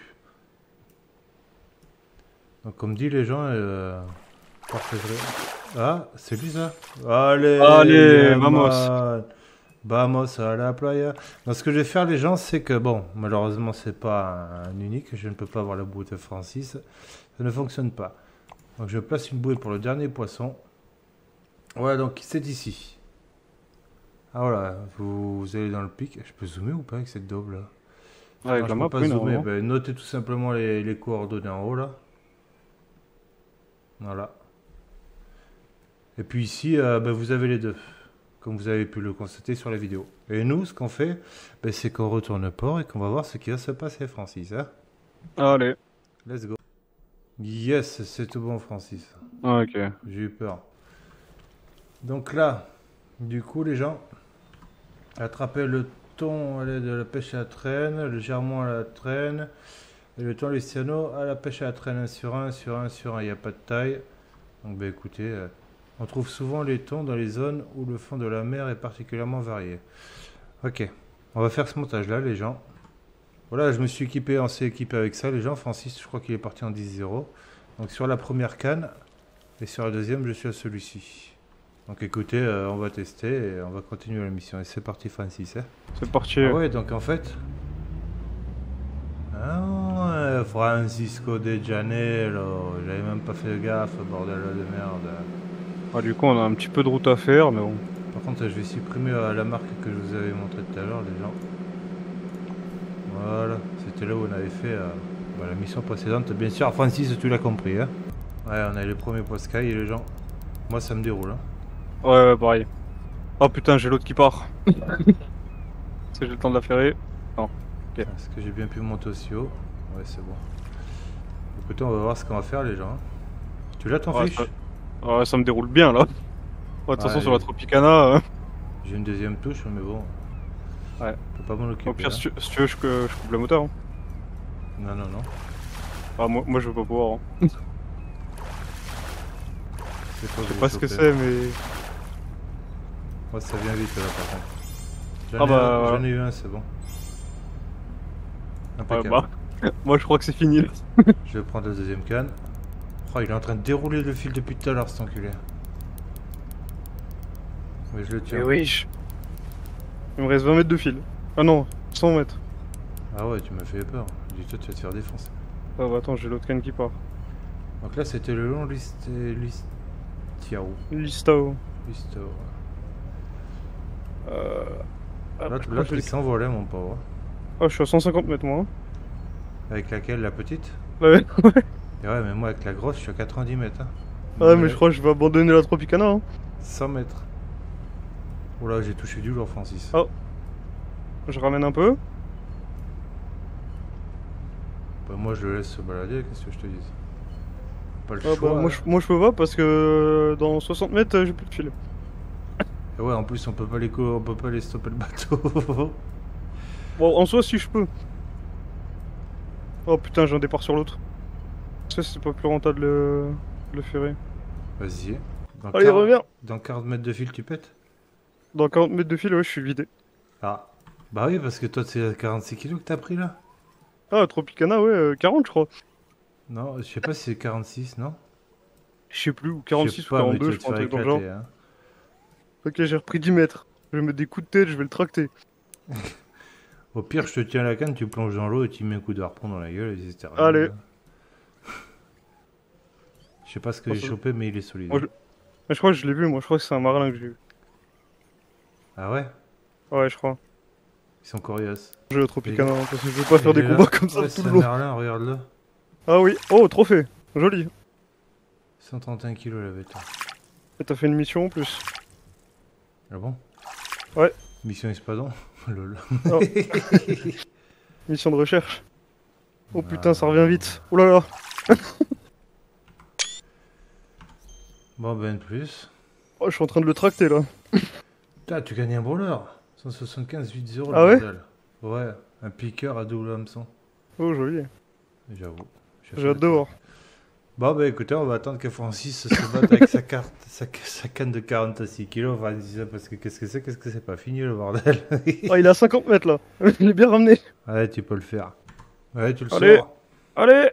Donc, comme dit les gens, parfait vrai. Ah, c'est lui ça. Allez, vamos. man. Vamos à la playa. Donc, ce que je vais faire, les gens, c'est que, bon, malheureusement, c'est pas un unique. Je ne peux pas avoir la bouée de Francis. Ça ne fonctionne pas. Donc, je place une bouée pour le dernier poisson. Voilà, donc, c'est ici. Ah, voilà, vous allez dans le pic. Je peux zoomer ou pas avec cette daube là? Avec Non, la je map, peux pas oui, zoomer. normalement. Ben, notez tout simplement les coordonnées en haut là. Voilà. Et puis ici, ben, vous avez les deux, comme vous avez pu le constater sur la vidéo. Et nous, ce qu'on fait, ben, c'est qu'on retourne au port et qu'on va voir ce qui va se passer, Francis. Hein, Allez. let's go. Yes, c'est tout bon, Francis. Ok. J'ai eu peur. Donc là, du coup, les gens, attrapez le thon à l'aide de la pêche à la traîne, le germont à la traîne, et le thon luciano à la pêche à la traîne. 1 sur 1, sur 1, sur 1, il n'y a pas de taille. Donc, bah, écoutez, on trouve souvent les thons dans les zones où le fond de la mer est particulièrement varié. Ok, on va faire ce montage-là, les gens. Voilà, je me suis équipé, on s'est équipé avec ça, les gens. Francis, je crois qu'il est parti en 10-0. Donc, sur la première canne, et sur la deuxième, je suis à celui-ci. Donc écoutez, on va tester et on va continuer la mission. Et c'est parti, Francis. Hein. C'est parti. Ah ouais, donc en fait... Ah ouais, Francisco de Janeiro. J'avais même pas fait gaffe, bordel de merde. Ah, du coup, on a un petit peu de route à faire, mais bon. Par contre, je vais supprimer la marque que je vous avais montré tout à l'heure, les gens. Voilà, c'était là où on avait fait la mission précédente. Bien sûr, Francis, tu l'as compris. Hein. Ouais, on a les premiers post et les gens. Moi, ça me déroule. Hein. Ouais, pareil. Oh putain, j'ai l'autre qui part. Est-ce que j'ai le temps de la ferrer? Est-ce que j'ai bien pu monter aussi haut? Ouais, c'est bon. Écoutez, on va voir ce qu'on va faire, les gens. Tu l'as ton Ouais, fiche? Ouais, ça me déroule bien là. Ouais, de toute façon, Ouais, sur la Tropicana. J'ai une deuxième touche, mais bon. Ouais. Je peux pas m'en occuper. Au pire, hein. si tu veux, je coupe le moteur. Hein. Non. Ah, moi je veux pas pouvoir. Hein. Je Je sais pas ce que c'est, mais... Moi, ça vient vite là, par contre. Ah bah, J'en ai eu un, c'est bon. Ouais, Impeccable. bah, moi je crois que c'est fini là. Je vais prendre la deuxième canne. Oh, il est en train de dérouler le fil depuis tout à l'heure, cet enculé. Mais je le tiens. Mais oui. Il me reste 20 mètres de fil. Ah non, 100 mètres. Ah ouais, tu m'as fait peur. Dis-toi, tu vas te faire défoncer. Ah bah attends, j'ai l'autre canne qui part. Donc là, c'était le long Listiao. Listao. Listiao. Ah, Là, je crois que il j'ai- s'envolait, mon pauvre. Ah, je suis à 150 mètres moi. Avec laquelle, la petite? Ouais, Et ouais, mais moi, avec la grosse, je suis à 90 mètres. Hein. ouais, mais je crois que je vais abandonner la Tropicana. Hein. 100 mètres. Oh là, j'ai touché du lourd, Francis. Oh. Je ramène un peu. Bah, moi, je le laisse se balader, qu'est-ce que je te dis? Pas le Ah choix. bah, moi je peux pas parce que dans 60 mètres j'ai plus de fil. Et ouais, en plus, on peut pas on peut pas les stopper le bateau. Bon, en soi, si je peux. Oh putain, j'ai un départ sur l'autre. Ça, c'est pas plus rentable de le ferrer. Vas-y. Dans Allez, 40 reviens. Dans 40 mètres de fil, tu pètes? Dans 40 mètres de fil, ouais, je suis vidé. Ah. Bah oui, parce que toi, c'est 46 kilos que t'as pris là? Ah, Tropicana, ouais, 40, je crois. Non, je sais pas si c'est 46, non? Je sais plus, ou Je 46 sais ou pas, mais 42, tu je vas te crois, un faire truc dans le genre. éclater, hein. Ok, j'ai repris 10 mètres. Je vais mettre des coups de tête, je vais le tracter. Au pire, je te tiens la canne, tu plonges dans l'eau et tu mets un coup de harpon dans la gueule et c'est terminé. Allez. Je sais pas ce que Oh, j'ai ça- chopé, mais il est solide. Moi, Mais je crois que je l'ai vu, moi, je crois que c'est un marlin que j'ai vu. Ah ouais? Ouais, je crois. Ils sont coriaces. Je vais au Tropicana, hein, parce que je veux pas faire des Il est là. combats comme ça Ouais, tout c'est le un long. merlin, regarde-le. Ah oui, oh, trophée. Joli. 131 kilos la bête. Et t'as fait une mission en plus. Ah bon? Ouais. Mission Espadon? Lol. Oh. Mission de recherche. Oh putain, ça revient vite. Oh là là. Bon, ben plus. Oh, je suis en train de le tracter là. Putain, tu gagnes un brûleur. 175, 8-0 Ah ouais? bordel. Ouais, un piqueur à double hameçon. Oh, joli. J'avoue. J'ai hâte de voir. Bon, bah écoutez, on va attendre que Francis se batte avec sa canne de 46 kilos. Francis, parce que qu'est-ce que c'est pas fini le bordel? Oh, il est à 50 mètres là. Je l'ai bien ramené. Ouais, tu peux le faire. Ouais, tu le Allez. sors. Allez.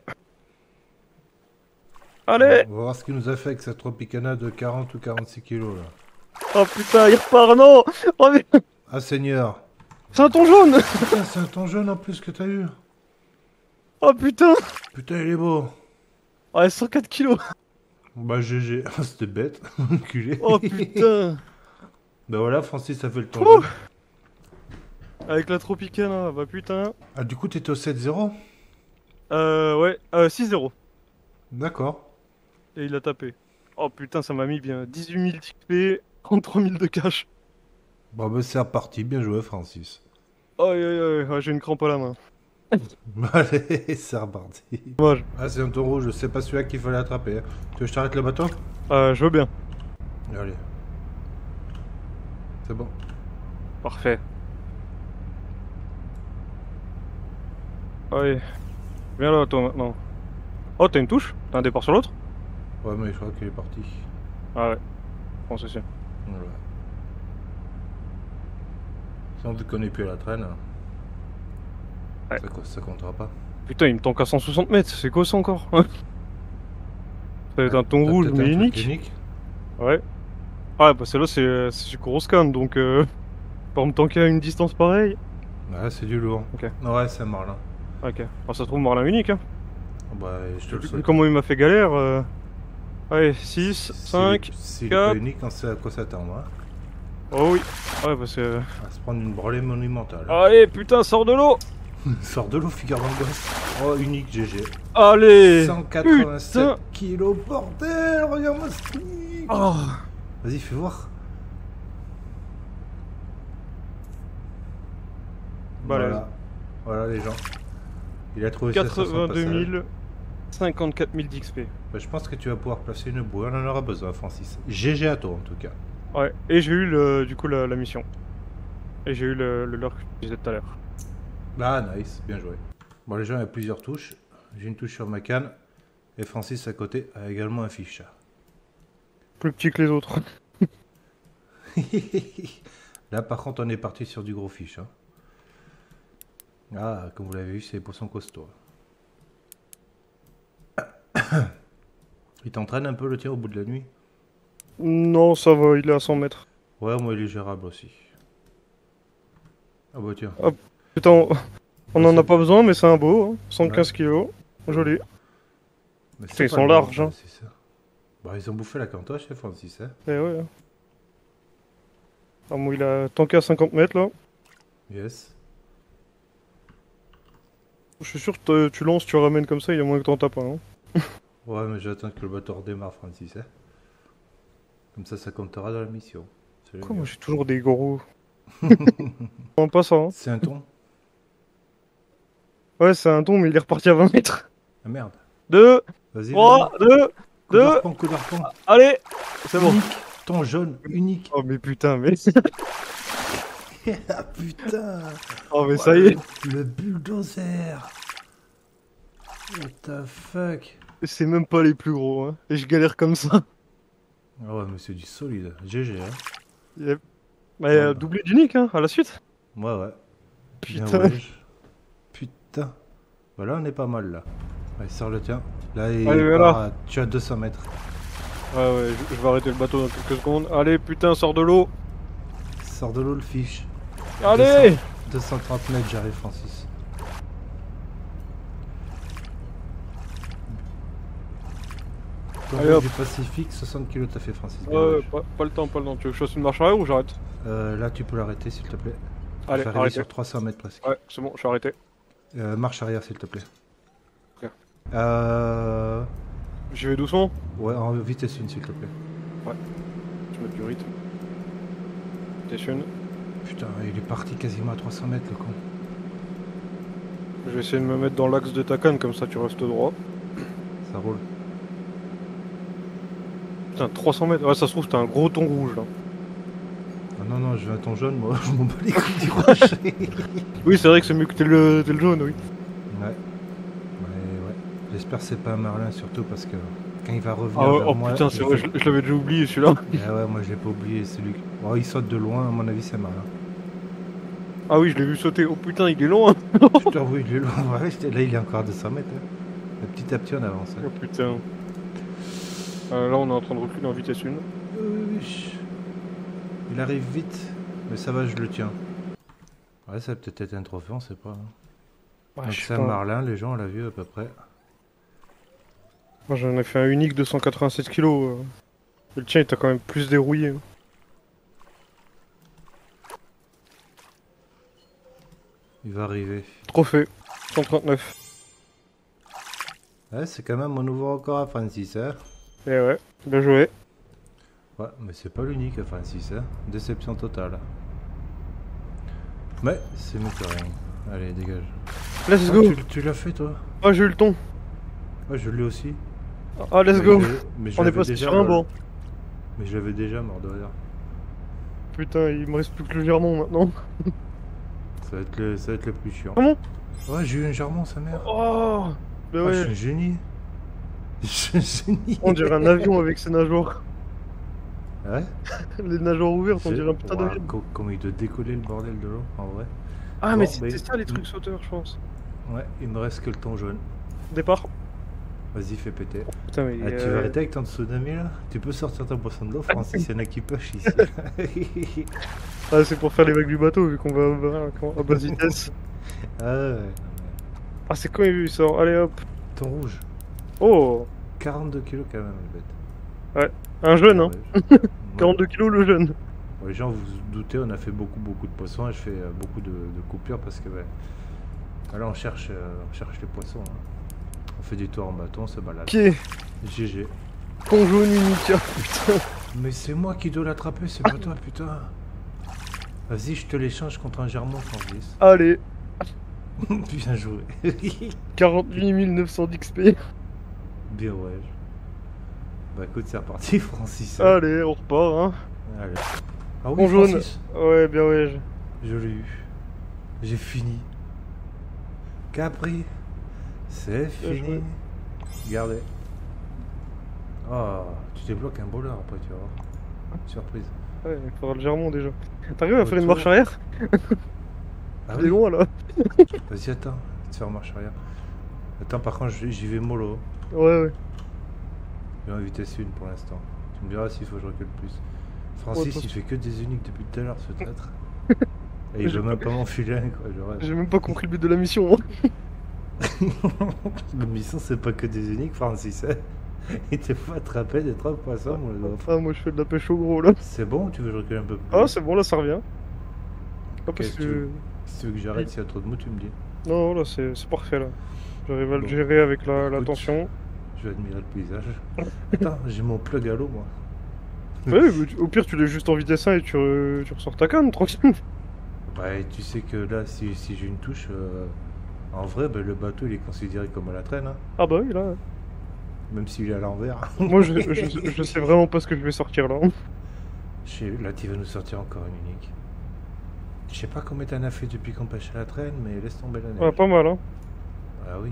Allez. On va voir ce qu'il nous a fait avec sa Tropicana de 40 ou 46 kilos là. Oh putain, il repart, non. Oh, mais... Ah Seigneur. C'est un thon jaune. Putain, c'est un ton jaune en plus que t'as eu. Oh putain. Putain, il est beau. Ouais, 104 kilos. Bah GG. C'était bête. Enculé. Oh putain. Bah voilà, Francis a fait le ton Ouh. jaune. Avec la Tropicana, bah putain. Ah, du coup, t'étais au 7-0? Ouais, 6-0. D'accord. Et il a tapé. Oh putain, ça m'a mis bien 18 000 XP, 33 000 de cash. Bon, bah c'est reparti. Bien joué, Francis. Oh, j'ai une crampe à la main. Allez, c'est reparti. Dommage. Ah, c'est un ton rouge. C'est pas celui-là qu'il fallait attraper. Hein. Tu veux que je t'arrête le bateau? Je veux bien. Allez. C'est bon. Parfait. Allez. Viens là, toi, maintenant. Oh, t'as une touche? T'as un départ sur l'autre? Ouais, mais je crois qu'il est parti. Ah ouais. Bon, c'est sûr. Voilà. Si on ne connaît plus à la traîne, Ouais. ça comptera pas. Putain, il me tank à 160 mètres. C'est quoi ça encore? Ça va être un thon T'as rouge, peut-être mais un truc unique. unique. Ouais. Ah, bah celle-là, c'est grosse canne, donc pour me tanker à une distance pareille. Ouais, c'est du lourd. Ok. Ouais, c'est un marlin. Ok. Bon, ça se trouve Marlin unique, hein. Bah, je te le Vu souhaite. comment il m'a fait galère. Allez, 6, 5. S'il est 4. pas unique, on sait à quoi s'attendre. Hein. Oh oui. Ouais, parce que. À se prendre une branlée monumentale. Allez, putain, sors de l'eau. Sors de l'eau, figure dans le gosse. Oh, unique GG. Allez. 187 putain. kilos, bordel. Regarde-moi ce truc. Oh. Vas-y, fais voir. Balèze. Voilà. Voilà les gens. Il a trouvé ça sur son 82 passage. 000. 54 000 d'XP. Bah, je pense que tu vas pouvoir placer une bouée. On en aura besoin, Francis. GG à toi, en tout cas. Ouais. Et j'ai eu du coup la mission. Et j'ai eu le leurre que je disais tout à l'heure. Ah, nice. Bien joué. Bon, les gens, il y a plusieurs touches. J'ai une touche sur ma canne. Et Francis, à côté, a également un fiche. Plus petit que les autres. Là, par contre, on est parti sur du gros fiche. Hein. Ah, comme vous l'avez vu, c'est des poissons costauds. Il t'entraîne un peu le tir au bout de la nuit? Non, ça va, il est à 100 mètres. Ouais, moi, il est gérable aussi. Ah bah tiens. Ah, putain, on en a pas besoin, mais c'est un beau. Hein. 115 kilos. Joli. Mais Putain, ils pas sont le larges, bon, hein. c'est ça. Bah, ils ont bouffé la cantoche, chef Francis. Hein. Eh ouais. Ah, moi, il a tanké à 50 mètres là. Yes. Je suis sûr que tu lances, tu ramènes comme ça, il y a moins que t'en tapes un. Hein. Ouais, mais j'attends que le bateau redémarre, Francis. Hein. Comme ça comptera dans la mission. C'est Pourquoi mieux. moi j'ai toujours des gros. Non, pas ça. Hein. C'est un ton? Ouais, c'est un ton, mais il est reparti à 20 mètres. Ah merde. 2, Vas-y, 3, 2, coup 2. d'arpon, coup d'arpon. Allez, c'est bon. Unique. Ton jaune, unique. Oh, mais putain, mais. Ah putain. Oh, mais ça y est. Le bulldozer. What the fuck. C'est même pas les plus gros. Hein. Et je galère comme ça. Ah ouais, mais c'est du solide. GG, hein. Yep. Bah, doublé d'unique, hein, à la suite. Ouais, ouais. Bien, Putain. ouais. Putain. Voilà, on est pas mal là. Allez, sors le tien. Là, il Allez, part voilà. tu as 200 mètres. Ouais, je vais arrêter le bateau dans quelques secondes. Allez, putain, sors de l'eau. Sors de l'eau le fiche. Allez 230 mètres, j'arrive, Francis. Ton Allez, vol hop. du Pacifique, 60 kg t'as fait, Francis. Bien Ouais, joué. pas le temps, pas le temps. Tu veux que je fasse une marche arrière ou j'arrête? Là, tu peux l'arrêter, s'il te plaît. Allez, Faire arriver arrêtez. sur 300 mètres presque. Ouais, c'est bon, je suis arrêté. Marche arrière, s'il te plaît. Ok. Ouais, J'y vais doucement. en vitesse 1, s'il te plaît. Je mets du rythme. Station. Putain, il est parti quasiment à 300 mètres, le con. Je vais essayer de me mettre dans l'axe de ta canne, comme ça tu restes droit. Ça roule. Putain, 300 mètres. Ouais, ça se trouve, t'as un gros thon rouge là. Ah non, non, je veux un ton jaune, moi, je m'en bats les couilles du rocher. Oui, c'est vrai que c'est mieux que t'aies le jaune, oui. Ouais. Ouais. J'espère que c'est pas un marlin, surtout parce que quand il va revenir Ah ouais, vers oh moi... putain, c'est vrai, je l'avais déjà oublié celui-là. Ah ouais, moi je l'ai pas oublié, c'est lui. Oh, il saute de loin, à mon avis, c'est un marlin. Ah oui, je l'ai vu sauter. Oh putain, il est long. Hein. Putain, oui, il est loin. Ouais, là, il est encore à 200 mètres. Hein. Et petit à petit, on avance. Hein. Oh putain. Là, on est en train de reculer en vitesse 1. Oui. Il arrive vite, mais ça va, je le tiens. Ouais, ça va peut-être être un trophée, on sait pas. Hein. Ouais, Donc je sais c'est un pas. marlin, les gens, on l'a vu à peu près. Moi, j'en ai fait un unique de 187 kilos. Et le tien, il t'a quand même plus dérouillé. Il va arriver. Trophée. 139. Ouais, c'est quand même mon nouveau record à Francis, hein. Et ouais, bien joué. Ouais, mais c'est pas l'unique à Francis, hein. Déception totale. Mais c'est mieux que rien. Allez, dégage. Let's Ah, go. tu l'as fait, toi? Ah, j'ai eu le ton. Ouais, je l'ai aussi. Ah, let's go. Mais je On est l'avais passé déjà, sur un banc. Mais je l'avais déjà, mort de rire. Putain, il me reste plus que le germont maintenant. Ça va être le plus chiant. Comment? Ouais, j'ai eu un germont, sa mère. Oh bah Ah, je suis ouais, un génie. Je suis un génie. on dirait un avion avec ses nageoires. Ouais. Les nageoires ouvertes, on dirait un putain Ouah, d'avion. comment il doit décoller le bordel de l'eau, en vrai. Ah, Bon, mais bah, c'était ça les trucs sauteurs, je pense. Ouais, il me reste que le ton jaune. Départ. Vas-y, fais péter. Putain, mais. Ah, tu vas arrêter avec ton tsunami là? Tu peux sortir ton poisson de l'eau, Francis, il y en a qui pêchent ici. Ah, c'est pour faire les vagues du bateau, vu qu'on va à basse vitesse. Ah ouais. Ah, c'est quand il sort. Allez hop. Ton rouge. Oh 42 kilos quand même, le bête. Un jeune, hein. Ouais. 42 kilos le jeune. Ouais, les gens, vous vous doutez, on a fait beaucoup de poissons et je fais beaucoup de coupures parce que, ouais. Là, on cherche les poissons. Hein. On fait des tours en bâton, on se balade. Ok. GG. Ton jaune unique. Ah, putain. Mais c'est moi qui dois l'attraper, c'est pas toi, putain. Vas-y, je te l'échange contre un germont, Francis. Allez. Bien joué. 48 900 d'XP. Bien, ouais. Bah écoute, c'est reparti, Francis. Allez, on repart, hein. Allez. Ah oui, Ton jaune. Francis. Ouais, bien ouais. Je l'ai eu. J'ai fini. Capri. C'est Bien fini. joué. Regardez. Oh, tu débloques un bowler après, tu vas voir. Surprise. Ouais, il faudra le germont déjà. T'arrives à faire une Retour. marche arrière? Ah T'es oui. loin là. Vas-y, attends. Je vais te faire marche arrière. Attends, par contre, j'y vais mollo. Ouais, ouais. Je vais en vitesse 1 pour l'instant. Tu me diras s'il faut que je recule plus. Francis, Ouais, il fait que des uniques depuis tout à l'heure, ce traître. Et il J'ai veut pas- même pas m'enfiler un, quoi. Je rêve. J'ai même pas compris le but de la mission. Hein. La mission, c'est pas que des uniques, Francis. Hein. Il te faut attraper des 3 poissons, mon gars. Ah, moi je fais de la pêche au gros là. C'est bon ou tu veux que je recule un peu plus? Ah, c'est bon, là ça revient. Ah, parce si, que. si tu veux que j'arrête s'il y a trop de mots, tu me dis. Non, là c'est parfait là. J'arrive à le Bon. gérer avec la Écoute. tension. Je vais admirer le paysage. Attends, j'ai mon plug à l'eau, moi. Ouais, mais au pire, tu l'es juste en vitesse 1 et tu ressors ta canne, tranquille. Bah, et tu sais que là, si j'ai une touche, en vrai, bah, le bateau, il est considéré comme à la traîne, hein, Ah bah oui, là. même s'il est à l'envers. Moi, je sais vraiment pas ce que je vais sortir là. Là, tu vas nous sortir encore une unique. Je sais pas combien t'en as fait depuis qu'on pêche à la traîne, mais laisse tomber la neige. Ah, pas mal, hein. Ah oui.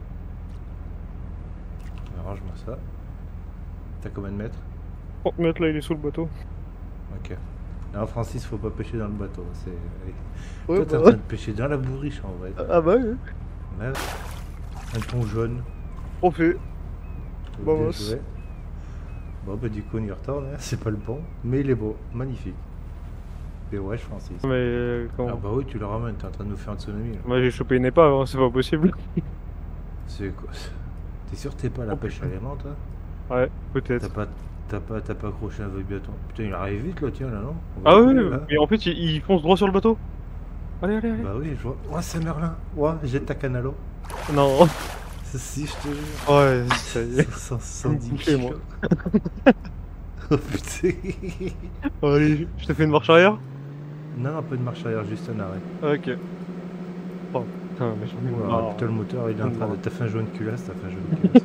Arrange-moi ça. T'as combien de mètres? 30 mètres là, il est sous le bateau. Ok. Non, Francis, faut pas pêcher dans le bateau. C'est... Ouais, Toi, t'es en bah train ouais. de pêcher dans la bourriche, en vrai. Ah bah oui. Merde. Un thon jaune. On fait. Bah, Bien boss. joué. Bon, bah, du coup, on y retourne. Hein. C'est pas le bon, mais il est beau. Magnifique. Et ouais, Francis. Mais Ah quand. bah oui, tu le ramènes. T'es en train de nous faire un tsunami, là. Moi j'ai chopé une épave, hein, c'est pas possible. C'est quoi? T'es sûr que t'es pas à la pêche à l'aimant, toi? Ouais, peut-être. T'as pas accroché un veuille biathlon. Putain, il arrive vite, là, tiens, là, non? On va Ah oui, couler, là. mais en fait il fonce droit sur le bateau. Allez, allez, allez. Bah oui, je vois. Ouais, c'est Merlin. Ouais, jette ta canne à l'eau. Non. Si, je te jure. Ouais, ça y est. 110 Bouffé, moi. Oh putain. Allez, je te fais une marche arrière. Non, un peu de marche arrière, juste un arrêt. Ok. Oh putain, mais j'en ai Oula, marre. putain, le moteur, il est en train de... Marre. T'as fait un jaune culasse, t'as fait un jaune culasse.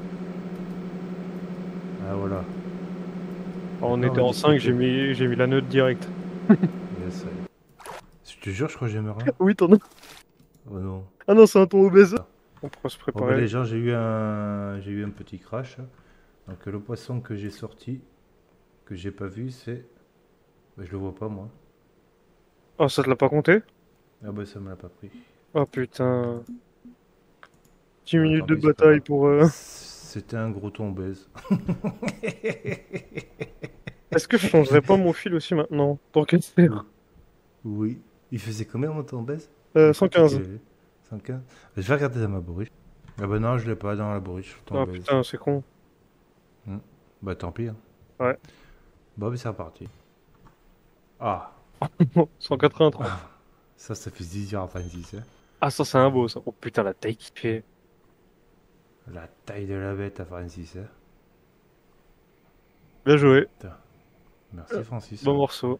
Ah, voilà. On Non, était en mais 5, c'était- j'ai mis la note direct. Yes, ça y est. Je te jure, je crois que j'ai Merlin. Oui, t'en as. Oh non. Ah non, c'est un ton obèse. On pourra se Bon, bah, préparer. les gens, j'ai eu un petit crash. Donc, le poisson que j'ai sorti, que j'ai pas vu, c'est... Bah, je le vois pas, moi. Oh, ça te l'a pas compté? Ah bah, ça me l'a pas pris. Oh putain. 10 Ouais, minutes tant de pis, c'est pas bataille grave. pour... C'était un gros ton baise. Est-ce que je changerais pas mon fil aussi maintenant? Tant qu'à faire. Oui. Il faisait combien mon ton baise? 115. 115. Je vais regarder dans ma bourriche. Ah bah non, je l'ai pas dans la bourriche. Ton Ah baise. putain, c'est con. Bah tant pis. Hein. Ouais. Bon, bah c'est reparti. Ah. 183. Ça fait 10 heures à 36. Hein. Ah, ça c'est un beau ça. Oh putain, la taille qu'il fait. La taille de la bête à Francis. Hein. Bien joué. Merci Francis. Bon morceau.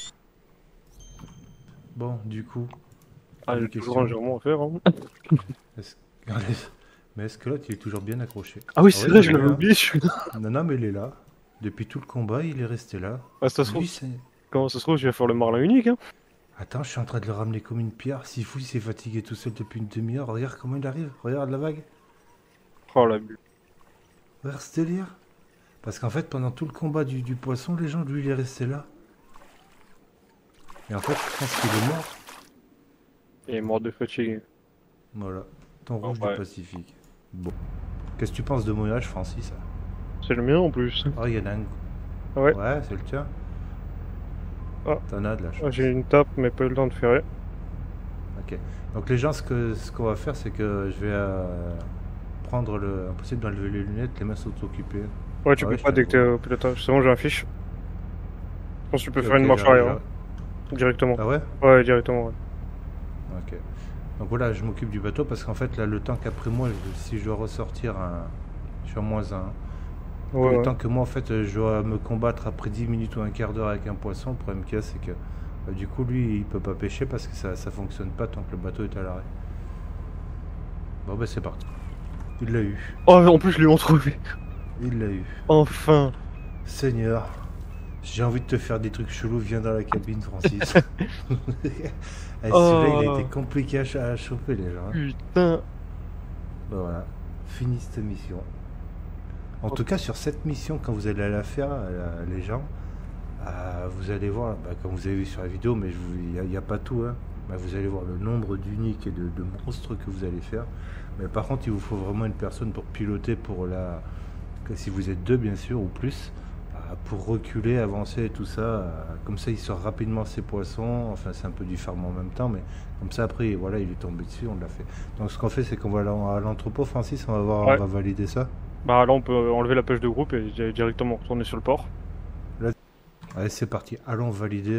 Bon, du coup. Ah, j'ai Une toujours un question. germont à faire. Hein. Est-ce... Mais est-ce que là, tu es toujours bien accroché? Ah oui, c'est ouais, vrai, il je est l'avais là. oublié celui-là. Non, non, mais il est là. Depuis tout le combat, il est resté là. Ah, ça se trouve, Lui, c'est... comment ça se trouve, je vais faire le marlin unique. Hein. Attends, je suis en train de le ramener comme une pierre. Si fou, il s'est fatigué tout seul depuis une demi-heure. Regarde comment il arrive. Regarde la vague. Oh la bulle. Regarde ce délire. Parce qu'en fait, pendant tout le combat du poisson, les gens, lui, il est resté là. Et en fait, je pense qu'il est mort. Il est mort de fatigue. Voilà. Ton rouge ouais. du Pacifique. Bon. Qu'est-ce que tu penses de mon âge, Francis? C'est le mien en plus. Oh, il y en a un. Ouais. Ouais, c'est le tien. Ah. T'en as de la chance. Ah, j'ai une tape, mais pas eu le temps de ferrer. Ok. Donc les gens, ce qu'on va faire, c'est que je vais prendre le... Impossible d'enlever les lunettes, les mains sont occupées. Ouais, tu Ouais, peux je pas dès que t'es t'avoue. au pilotage. C'est bon, j'ai un fiche. Je pense que tu peux faire Ok, une marche j'arrive, arrière. Hein. Directement. Ah ouais? Ouais, directement, ouais. Ok. Donc voilà, je m'occupe du bateau parce qu'en fait, là, le temps qu'après moi, si je dois ressortir, je suis à -1. Ouais, Le ouais. temps que moi, en fait, je dois me combattre après 10 minutes ou un quart d'heure avec un poisson, le problème qu'il y a, c'est que du coup, lui, il peut pas pêcher parce que ça fonctionne pas tant que le bateau est à l'arrêt. Bon, bah, c'est parti. Il l'a eu. Oh, en plus, je l'ai retrouvé. Il l'a eu. Enfin. Seigneur, j'ai envie de te faire des trucs chelous, viens dans la cabine, Francis. Eh, celui-là, il a été compliqué à choper, les gens. Hein. Putain. Bah voilà, finis cette mission. En tout cas, sur cette mission, quand vous allez la faire, les gens, vous allez voir, comme vous avez vu sur la vidéo, mais il n'y a pas tout, hein. Vous allez voir le nombre d'uniques et de monstres que vous allez faire. Mais par contre, il vous faut vraiment une personne pour piloter, si vous êtes deux bien sûr, ou plus, pour reculer, avancer et tout ça. Comme ça, il sort rapidement ses poissons. Enfin, c'est un peu du farm en même temps, mais comme ça, après, voilà, il est tombé dessus, on l'a fait. Donc ce qu'on fait, c'est qu'on va aller à l'entrepôt, Francis, on va valider ça. Bah là, on peut enlever la pêche de groupe et directement retourner sur le port. Allez, c'est parti. Allons valider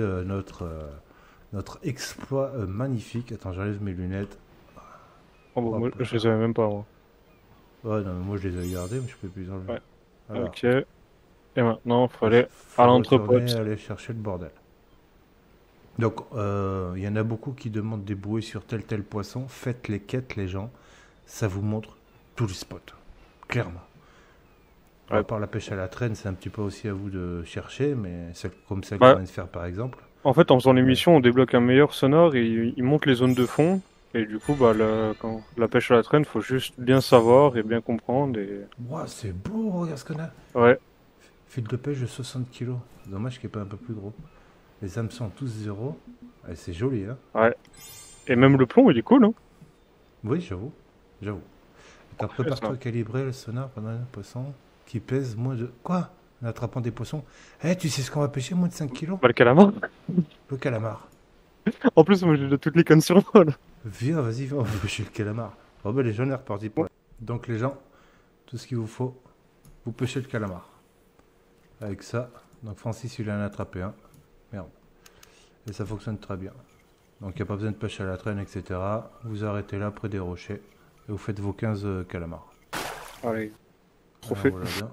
notre exploit magnifique. Attends, j'enlève mes lunettes. Oh, bon, moi, je les avais même pas, moi. Ouais, non, mais moi je les ai gardés, mais je peux plus enlever. Ouais. Alors, Ok. Et maintenant, il faut aller à l'entrepôt. Aller chercher le bordel. Donc, il y en a beaucoup qui demandent des bouées sur tel poisson. Faites les quêtes, les gens. Ça vous montre tous les spots. Clairement. Ouais. À part la pêche à la traîne, c'est un petit peu aussi à vous de chercher, mais comme celle Ouais. qu'on vient de faire par exemple. En fait, en faisant l'émission, on débloque un meilleur sonore et il monte les zones de fond. Et du coup, quand la pêche à la traîne, faut juste bien savoir et bien comprendre. Ouah, c'est beau, regarde ce qu'on a. Ouais. Fil de pêche de 60 kg. Dommage qu'il n'y ait pas un peu plus gros. Les hameçons tous 0. Ouais, c'est joli, hein. Ouais. Et même le plomb, il est cool, hein. Oui, j'avoue. Attends, prépare-toi à calibrer le sonar pendant un poisson qui pèse moins de... Quoi? En attrapant des poissons. Tu sais ce qu'on va pêcher, moins de 5 kg? Le calamar. Le calamar. En plus, moi, j'ai déjà toutes les cannes sur moi, là. Viens, vas-y, on va pêcher le calamar. Bon, les gens, on est reparti pour... Donc, les gens, tout ce qu'il vous faut, vous pêchez le calamar. Avec ça, donc Francis, il en a attrapé un. Merde. Et ça fonctionne très bien. Donc, il n'y a pas besoin de pêche à la traîne, etc. Vous arrêtez là, près des rochers, et vous faites vos 15 calamars. Allez. Trophée. Voilà bien.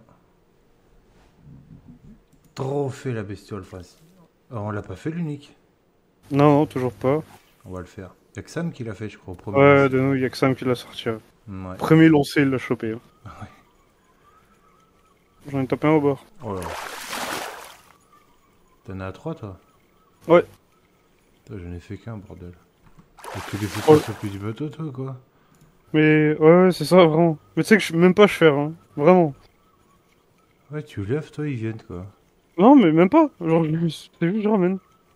Trophée, la bestiole, Francis. Alors, on l'a pas fait, l'unique. Non, toujours pas. On va le faire. Il y a que Sam qui l'a fait, je crois, au premier. Ouais, de nous, il y a que Sam qui l'a sorti. Ouais. Premier lancé, il l'a chopé. Hein. Ouais. J'en ai tapé un au bord. Oh là. T'en as à 3, toi? Ouais. Toi, j'en ai fait qu'un, bordel. Et tu les fous sur plus du bateau, toi, quoi? Mais ouais, c'est ça, vraiment. Mais tu sais que même pas je faire, hein. Vraiment. Ouais, tu lèves, toi, ils viennent, quoi. Non, mais même pas. Genre, c'est juste, je ramène.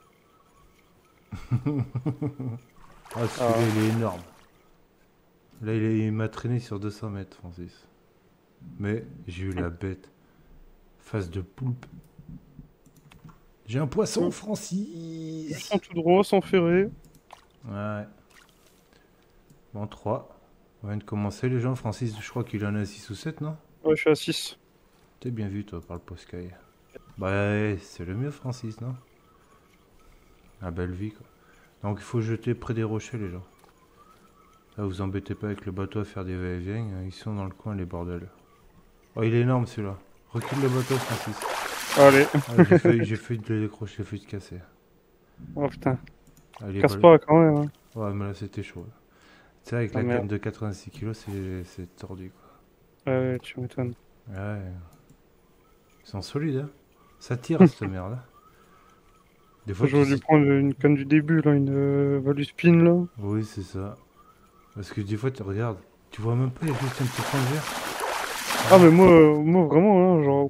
Celui-là, il est énorme. Là, il m'a traîné sur 200 mètres, Francis. Mais j'ai eu la bête. Face de poulpe. J'ai un poisson, Francis. Ils sont tout droit, sans ferrer. Ouais. Bon, 3. On vient de commencer, les gens. Francis, je crois qu'il en a 6 ou 7, non? Ouais, je suis à 6. T'es bien vu, toi, par le Poscaï. Bah, ouais, c'est le mieux, Francis, non? La belle vie, quoi. Donc, il faut jeter près des rochers, les gens. Là, vous embêtez pas avec le bateau à faire des va-et-vient. Ils sont dans le coin, les bordels. Oh, il est énorme, celui-là. Recule le bateau, Francis. Allez. Ah, j'ai failli de le décrocher, j'ai failli te casser. Oh putain. Allez, Casse pas quand même. Hein. Ouais, mais là, c'était chaud. Tu sais, avec la canne de 86 kg, c'est tordu, quoi. Ouais, tu m'étonnes. Ouais. Ils sont solides, hein. Ça tire, cette merde, là. Des fois, j'aurais dû prendre une canne du début, là, une Valuspin, là. Oui, c'est ça. Parce que des fois, tu regardes, tu vois même pas, il y a juste un petit point de vert. Ah, mais moi vraiment, hein, genre...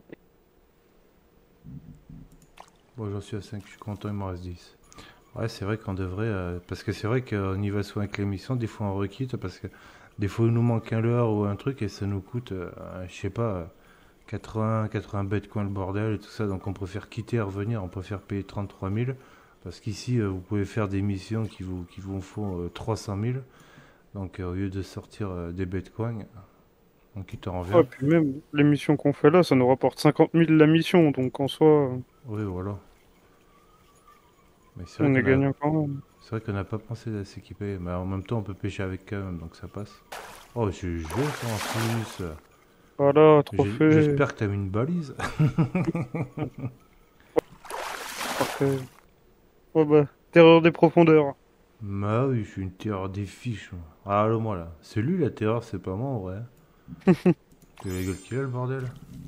Bon, j'en suis à 5, je suis content, il m'en reste 10. Ouais, c'est vrai qu'on devrait... parce que c'est vrai qu'on y va souvent avec l'émission, des fois on requitte, parce que des fois il nous manque un leurre ou un truc, et ça nous coûte, je sais pas, 80 bitcoins le bordel et tout ça, donc on préfère quitter et revenir, on préfère payer 33 000, parce qu'ici, vous pouvez faire des missions qui vous font 300 000, donc au lieu de sortir des bitcoins, on quitte en revient. Ouais, puis même, les missions qu'on fait là, ça nous rapporte 50 000 la mission, donc en soi... Oui, voilà. Mais on est gagnant quand même. C'est vrai qu'on n'a pas pensé à s'équiper, mais en même temps on peut pêcher avec quand même, donc ça passe. Oh, j'ai joué ça en plus. Voilà, trophée. J'espère que t'as mis une balise. Parfait. Ouais bah, terreur des profondeurs. Bah oui, je suis une terreur des fiches. Moi. Ah, allô, moi là. C'est lui la terreur, c'est pas moi en vrai. Tu la gueule qu'il a le bordel.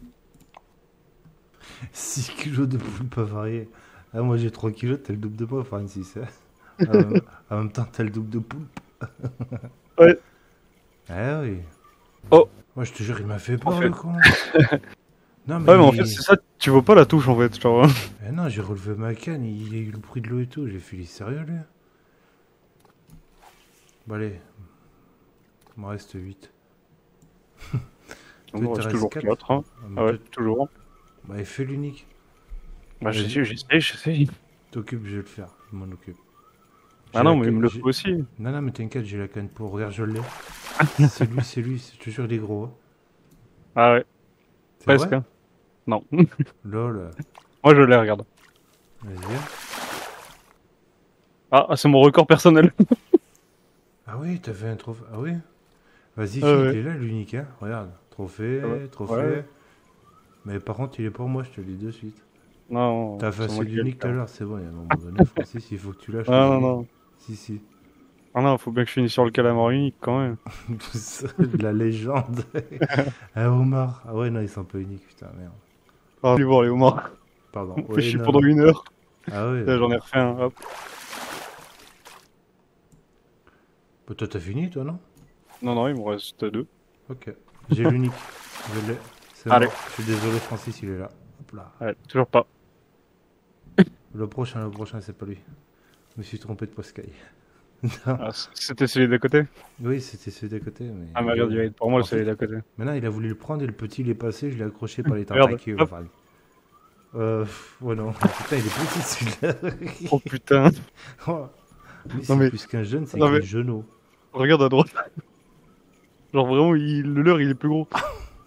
6 kilos de poulpe avariée. Ah, moi j'ai 3 kilos, t'as le double de moi, Francis. En même temps, t'as le double de poulpe. Ouais. Ah oui. Oh. Moi, je te jure, il m'a fait peur, En fait. le con. Non, Ouais, mais en fait, c'est ça, tu vois pas la touche en fait, genre. Eh non, j'ai relevé ma canne, il y a eu le bruit de l'eau et tout. J'ai fait, il est sérieux, lui. Bon, allez. Il m'en reste 8. On reste reste toujours quatre. 4, hein. Ah ouais, toujours. Bah, il fait l'unique. Bah, Vas-y. j'essaie. T'occupes, je vais le faire. Je m'en occupe. Ah J'ai non, la mais il canne- me le j'ai- faut aussi. Non, non, mais t'inquiète, j'ai la canne pour. Regarde, je l'ai. C'est lui, je te jure, il est gros. Hein. Ah ouais, C'est presque. vrai Hein. Non. Lol. Moi, je l'ai, regarde. Vas-y. Ah, c'est mon record personnel. Ah oui, t'as fait un trophée. Ah oui. Vas-y, Ah file, ouais. il est là, l'unique, hein. Regarde. Trophée, Ah ouais. trophée. Ouais. Mais par contre, il est pour moi, je te le dis de suite. Non, T'as c'est effacé moi qui vais le l'unique tout à faire. l'heure, c'est bon, il y a un moment donné, Francis, il faut que tu lâches. Non, les non, uniques. non. Si, si. Ah non, faut bien que je finisse sur le calamar unique quand même. Tout ça, de la légende. Un homard. Ah ouais, non, ils sont pas uniques, putain, merde. Ah, allez voir les homards. Pardon. On fait Ouais, chier non. pendant 1 heure. Ah ouais. Là, j'en ai refait un, hop. Bah, toi, t'as fini, toi, non? Non, non, il me reste 2. Ok. J'ai l'unique. Je l'ai. C'est Allez. bon. Je suis désolé, Francis, il est là. Hop là. Ouais, toujours pas. Le prochain, c'est pas lui. Je me suis trompé de Pascal. Ah, c'était celui d'à côté. Oui, c'était celui d'à côté. Mais... Ah, mais regarde, il va être pour moi En celui fait, d'à côté. Maintenant, il a voulu le prendre et le petit, il est passé. Je l'ai accroché par les Regarde, tentacules. hop. Enfin, ouais, non. Putain, il est petit celui-là. Oh putain. Oh. Lui, Non, c'est mais- plus qu'un jeune, c'est non, qu'un mais- genou. Regarde à droite. Genre vraiment, le leur il est plus gros.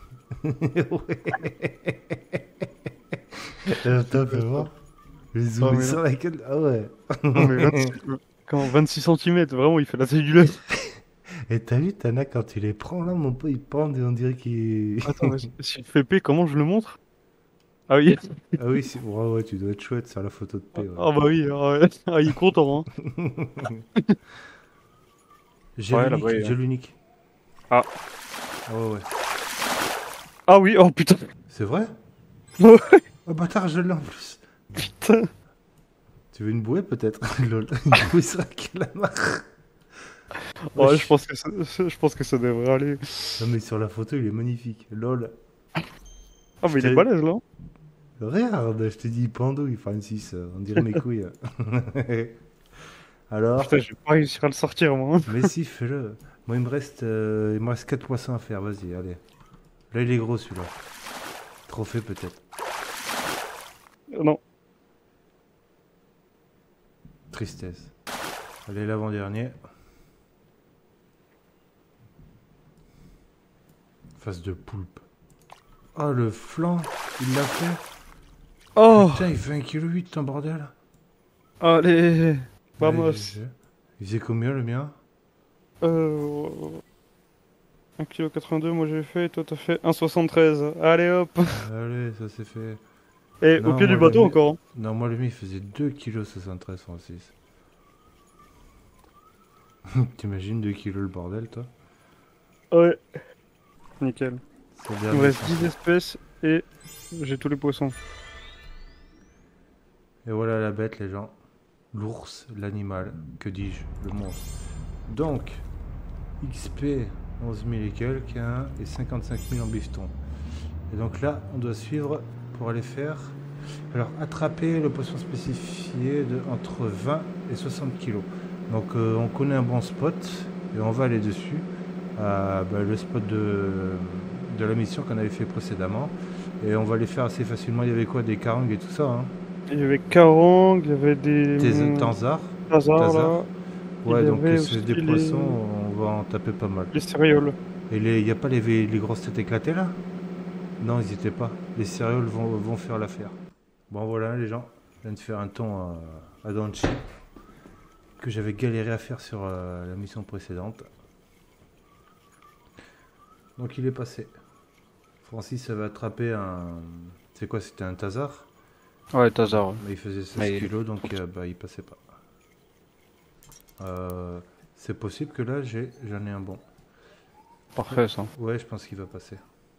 Attends, fais voir. Je vais Ah, zoomer mais sur la gueule. Ah ouais. Non, mais 26 cm, vraiment, il fait la taille du leur. Et t'as vu, t'en as quand tu les prends là, mon pote, ils pendent et on dirait qu'il. Attends, mais s'il fait P, comment je le montre? Ah oui. Ah oui, ouais, tu dois être chouette sur la photo de paix. Ouais. Ah bah oui, ah ouais. Ah, il est content, hein. J'ai Ouais, l'unique, là-bas, il y a- j'ai l'unique. Ah. Ah ouais, ouais. Ah oui, oh putain. C'est vrai? Ouais. Oh bâtard, je l'ai en plus. Putain. Tu veux une bouée peut-être? Lol. Une bouée sur la calamar. Ouais, Wesh. je pense que ça devrait aller. Non mais sur la photo, il est magnifique. Lol. Ah, mais il est Putain. balèze, là. Regarde, je t'ai dit pendouille, Francis. On dirait mes couilles. Alors? Putain, je vais pas réussir à le sortir, moi. Mais si, fais-le. Moi, il me reste 4 poissons à faire. Vas-y, allez. Là, il est gros celui-là. Trophée peut-être. Non. Tristesse. Allez, l'avant-dernier. Face de poulpe. Oh, le flanc, il l'a fait. Oh. Putain, il fait 1,8 kg ton bordel. Allez. Ouais, Vamos. il faisait combien le mien? 1,82 kg, moi j'ai fait, et toi t'as fait 1,73. Allez hop. Allez, ça c'est fait. Et Non, au pied du moi, bateau le- encore. Hein. Non, moi, le mien, il faisait 2,73 kg, Francis. T'imagines 2 kg le bordel, toi? Ouais. Nickel. C'est Il bien. me reste 10 espèces et j'ai tous les poissons. Et voilà la bête, les gens. L'ours, l'animal, que dis-je, le monstre. Donc, XP 11 000 et quelques, hein, et 55 000 en bifton. Et donc là, on doit suivre pour aller faire. Alors, attraper le poisson spécifié de entre 20 et 60 kilos. Donc, on connaît un bon spot et on va aller dessus. Le spot de la mission qu'on avait fait précédemment. Et on va les faire assez facilement. Il y avait quoi? Des carangues et tout ça, hein. Il y avait carangues, il y avait des. Tanzars. Tazars là. Ouais, Il y donc avait c'est aussi des les- poissons, on va en taper pas mal. Les céréoles. Et il n'y a pas les grosses têtes éclatées là? Non, ils n'y étaient pas. Les céréales vont faire l'affaire. Bon voilà les gens, je viens de faire un ton à Donchi que j'avais galéré à faire sur la mission précédente. Donc il est passé. Francis avait attrapé un... C'est quoi, c'était un Tazar? Ouais, Tazar. Mais il faisait 16 Mais- kilos, donc il passait pas. C'est possible que là j'en ai un bon. Parfait ça. Ouais, je pense qu'il va passer.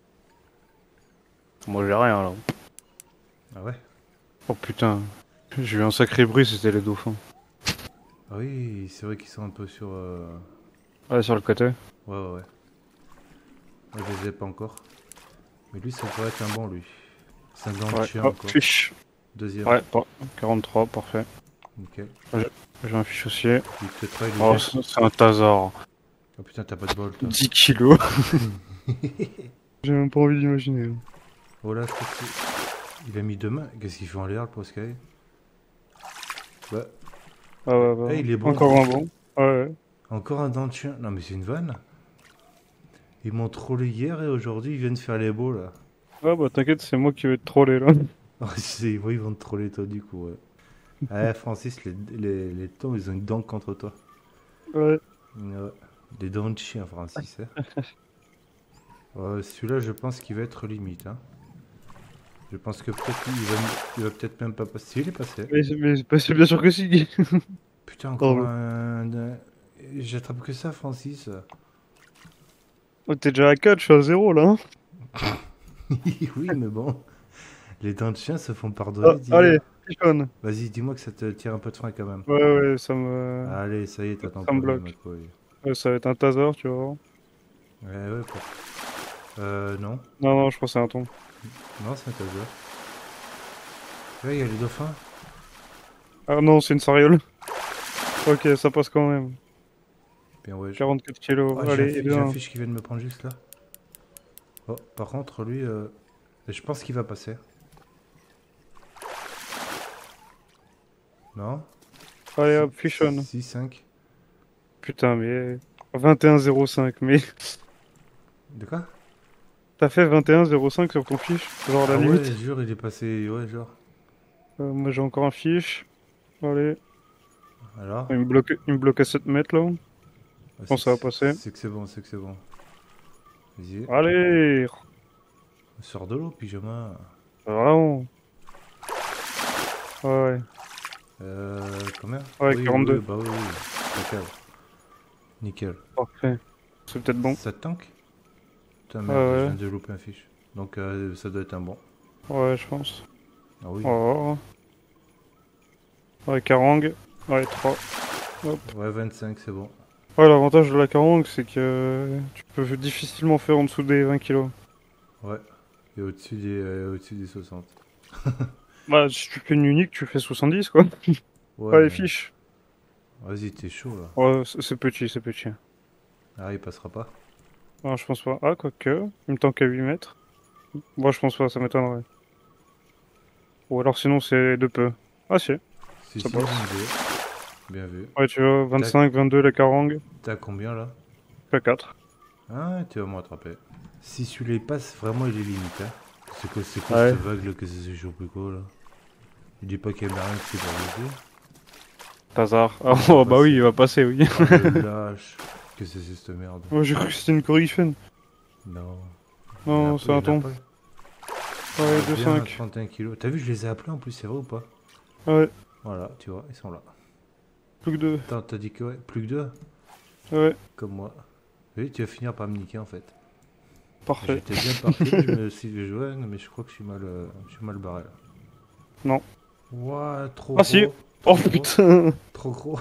Moi j'ai rien là. Ah ouais? Oh putain. J'ai eu un sacré bruit, c'était les dauphins. Ah oui, c'est vrai qu'ils sont un peu sur... Ouais, sur le côté. Ouais. Moi, je les ai pas encore. Mais lui, ça pourrait être un bon, lui. C'est un grand Ouais. chien Oh, encore. fiche. Deuxième. Ouais, 43, parfait. Nickel. J'ai un fiche aussi. Il te traille Oh, le c'est un Tazar. Oh putain, t'as pas de bol, toi. 10 kilos. J'ai même pas envie d'imaginer. Oh là, je crois que il a mis deux mains. Qu'est-ce qu'il fait en l'air, le Poscaï? Bah, Ah ouais, bah. Eh, il est bon. Encore un bon. Ouais. encore un dent de chien. Non, mais c'est une vanne. Ils m'ont trollé hier et aujourd'hui, ils viennent faire les beaux, là. Ouais, bah t'inquiète, c'est moi qui vais te troller là. Ils vont te troller, toi, du coup, ouais. Ouais, Francis, les tons, ils ont une dent contre toi. Ouais. Ouais. Des dents de chien, Francis. Hein. Celui-là, je pense qu'il va être limite. Hein. Je pense que peut-être il va peut-être même pas passer. Si, il est passé. Mais c'est bien sûr que si. Putain, encore Oh, un. J'attrape que ça, Francis. Oh, t'es déjà à 4, je suis à 0 là. Hein. Oui, mais bon. Les dents de chien se font Ah, pardonner. allez, pichonne. Vas-y, dis-moi que ça te tire un peu de frein quand même. Ouais, ça me. Allez, ça y est, t'as ton Ça me premier, bloque. ma couille. Ouais, ça va être un Tazar, tu vois. Ouais, non. Non, je crois que c'est un ton. Non, c'est un taser. Ouais, il y a les dauphins. Ah non, c'est une sariole. Ok, ça passe quand même. Bien, ouais. 44 kilos. Oh, Allez, j'ai et un bien. fiche qui vient de me prendre juste là. Oh, par contre, lui, je pense qu'il va passer. Non? Allez hop, fichonne. 6, 5. Putain, mais. 21,05, mais. De quoi? T'as fait 21,05 sur ton fiche? Genre la Ah limite. ouais, jure, il est passé. Ouais, genre. Moi j'ai encore un fiche. Allez. Alors? Il me bloque à 7 mètres là. Ah, Bon, ça va passer. C'est que c'est bon, c'est que c'est bon. Vas-y. Allez! Sors de l'eau, pyjama. Vraiment. Ouais. Combien? Ouais, Oui, 42. oui, bah oui, oui. Nickel. Nickel. Parfait. C'est peut-être bon. Ça te tank? Putain, Ah merde, je ouais. viens de louper un fiche. Donc, ça doit être un bon. Ouais, je pense. Ah oui. Oh. Ouais, Karang. Ouais, 3. Hop. Ouais, 25, c'est bon. Ouais, l'avantage de la Karang, c'est que tu peux difficilement faire en dessous des 20 kilos. Ouais. Et au-dessus des 60. Bah, si tu fais une unique, tu fais 70 quoi. Ouais, Ouais, les mais- fiches. Vas-y, t'es chaud là. Ouais, c'est petit, c'est petit. Ah, il passera pas. Ah, je pense pas. Ah, quoique. Il me tank à 8 mètres. Moi, je pense pas, ça m'étonnerait. Ou alors sinon, c'est de peu. Ah, si. Si, Ça si, passe. bien vu. Ouais, tu vois, 25, 22, la Karang. T'as combien là? Fait 4. Ah, tu vas me rattraper. Si celui-là il passe, vraiment il est limite. Hein. C'est quoi Ouais. cette vague là? Qu'est-ce que c'est chaud plus quoi là? Il dit pas qu'il y a rien qui s'est pas passé. Tazar. Ah, oh, bah oui, il va passer, oui. Oh, le lâche. Qu'est-ce que c'est cette merde? Moi, j'ai cru que c'était une Corrifen. Non. Non, Il c'est y en un a ton. pas. Ouais, Bien 2,5. 31 kilos. T'as vu, je les ai appelés en plus, c'est vrai ou pas? Ouais, Voilà, tu vois, ils sont là. plus que 2. Attends, t'as dit que ouais, plus que deux? Ouais, Comme moi. Oui, tu vas finir par me niquer en fait. parfait. J'étais bien parti, je me suis dit, ouais, mais je crois que je suis mal barré là. Non. Ouah, trop Ah, gros. si. Trop Oh gros, putain. Trop gros.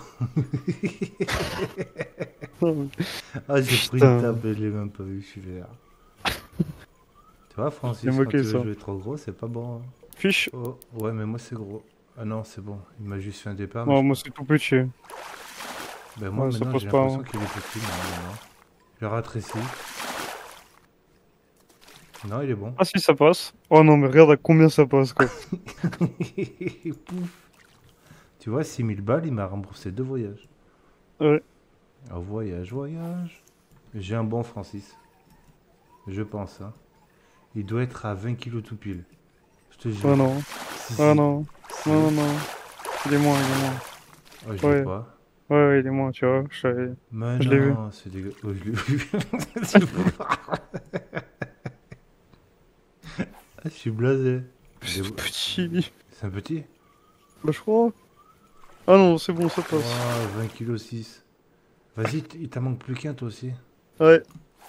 Ah, j'ai pris Putain. une table et je l'ai même pas vu, je suis vénère. Tu vois, Francis, J'ai quand moqué tu veux ça. jouer trop gros, c'est pas bon. Hein. Fiche. Oh, ouais, mais moi c'est gros. Ah non, c'est bon, il m'a juste fait un départ. Mais Non, moi, c'est tout petit. ben, moi ouais, ça maintenant pose j'ai pas, l'impression hein. qu'il est petit. Non. Je le rétrécis. Non, il est bon. Ah, si, ça passe. Oh non, mais regarde à combien ça passe, quoi. Pouf. Tu vois, 6000 balles, il m'a remboursé 2 voyages. Ouais. Oh, voyage. J'ai un bon Francis. Je pense. Hein. Il doit être à 20 kilos tout pile. Je te jure. Oh non. Si, Oh si. non. Si. Non. Il est moins, Oh, je Ouais. l'ai pas. Ouais, il est moins, tu vois. Mais Je l'ai vu. non, c'est dégueu. Oh, je l'ai vu. Ah, je suis blasé. C'est tout petit. C'est un petit? Bah, je crois. Ah non, c'est bon, ça passe. Wow, 20 kg 6. Vas-y, il t'en manque plus qu'un toi aussi. Ouais.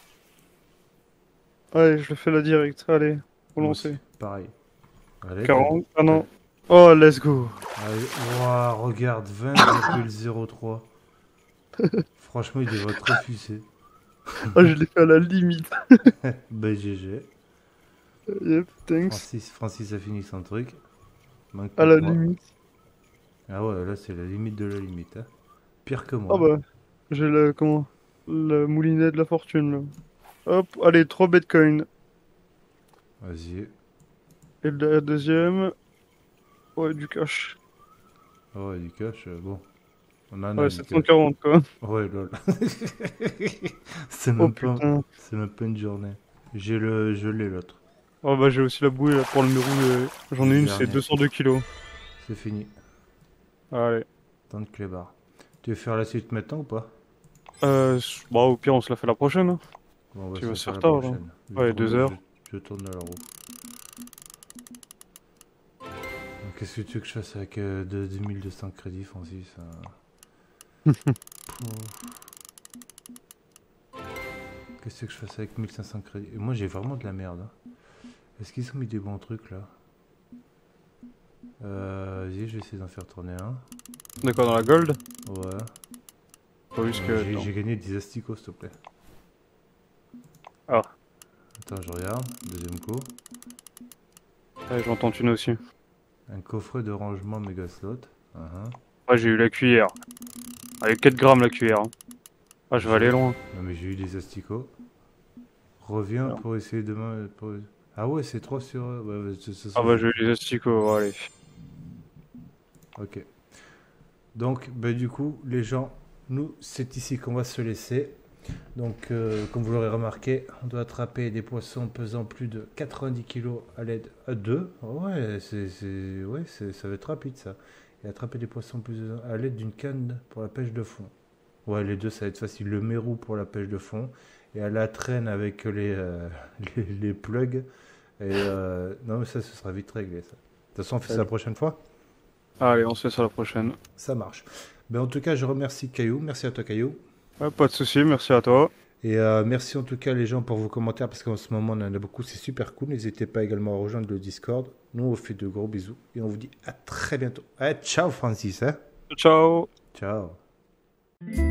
Allez, je le fais la direct. Allez, faut Moi lancer. aussi, pareil. Allez, 40. Ah non. Oh, let's go. Allez, wow, regarde, 20,03. Franchement, il devrait te refuser. Ah, je l'ai fait à la limite. Ben GG. Yep, thanks. Francis a fini son truc. Manque À plus la que moi. limite. Ah ouais, là c'est la limite de la limite. Hein. Pire que moi. Ah bah, j'ai le, comment? Le moulinet de la fortune, là. Hop, allez, 3 bitcoins. Vas-y. Et la deuxième, ouais, du cash. Ah ouais, du cash, bon. On en a Ouais, du cash. 740, quoi. Ouais, lol. Oh putain. C'est même pas une journée. Je l'ai l'autre. Oh bah, j'ai aussi la bouée, là, pour le Mérou. J'en ai une, c'est Dernier. 202 kilos. C'est fini. Allez. Tant de clébard. Tu veux faire la suite maintenant ou pas? Bah, au pire, on se la fait la prochaine, hein. Bon, on va Tu vas se se faire la retard, là. prochaine. Ouais, 2 heures. Je tourne à la roue. Donc, qu'est-ce que tu veux que je fasse avec 2200 crédits, Francis? Qu'est-ce que je fasse avec 1500 crédits? Et moi, j'ai vraiment de la merde. Hein. Est-ce qu'ils ont mis des bons trucs là? Vas-y, je vais essayer d'en faire tourner un. D'accord, dans la gold? Ouais. Pas vu ce que. J'ai Attends. j'ai gagné 10 asticots, s'il te plaît. Ah, Attends, je regarde. Deuxième coup. ouais, j'entends une aussi. Un coffret de rangement méga slot. Ah, j'ai eu la cuillère. Allez, 4 grammes la cuillère. Hein. Ah, je vais aller loin. Non, mais j'ai eu des asticots. Reviens Non. pour essayer demain. Ah ouais, c'est 3 sur. Ouais, Ah bah, j'ai eu les asticots, allez. Ok. Donc, bah, du coup, les gens, nous, c'est ici qu'on va se laisser. Donc, comme vous l'aurez remarqué, on doit attraper des poissons pesant plus de 90 kg à l'aide à 2. Ouais, ça va être rapide ça. Et attraper des poissons à l'aide d'une canne pour la pêche de fond. Ouais, les deux, ça va être facile. Le mérou pour la pêche de fond et à la traîne avec les plugs. Et non, mais ça, ce sera vite réglé ça. De toute façon, on fait ça la prochaine fois. Allez, on se fait ça la prochaine. Ça marche. Ben, en tout cas, je remercie Caillou. Merci à toi, Caillou. Ah, pas de soucis, merci à toi. Et merci en tout cas les gens pour vos commentaires parce qu'en ce moment on en a beaucoup, c'est super cool. N'hésitez pas également à rejoindre le Discord. Nous on vous fait de gros bisous et on vous dit à très bientôt. Ciao Francis. Hein Ciao. ciao.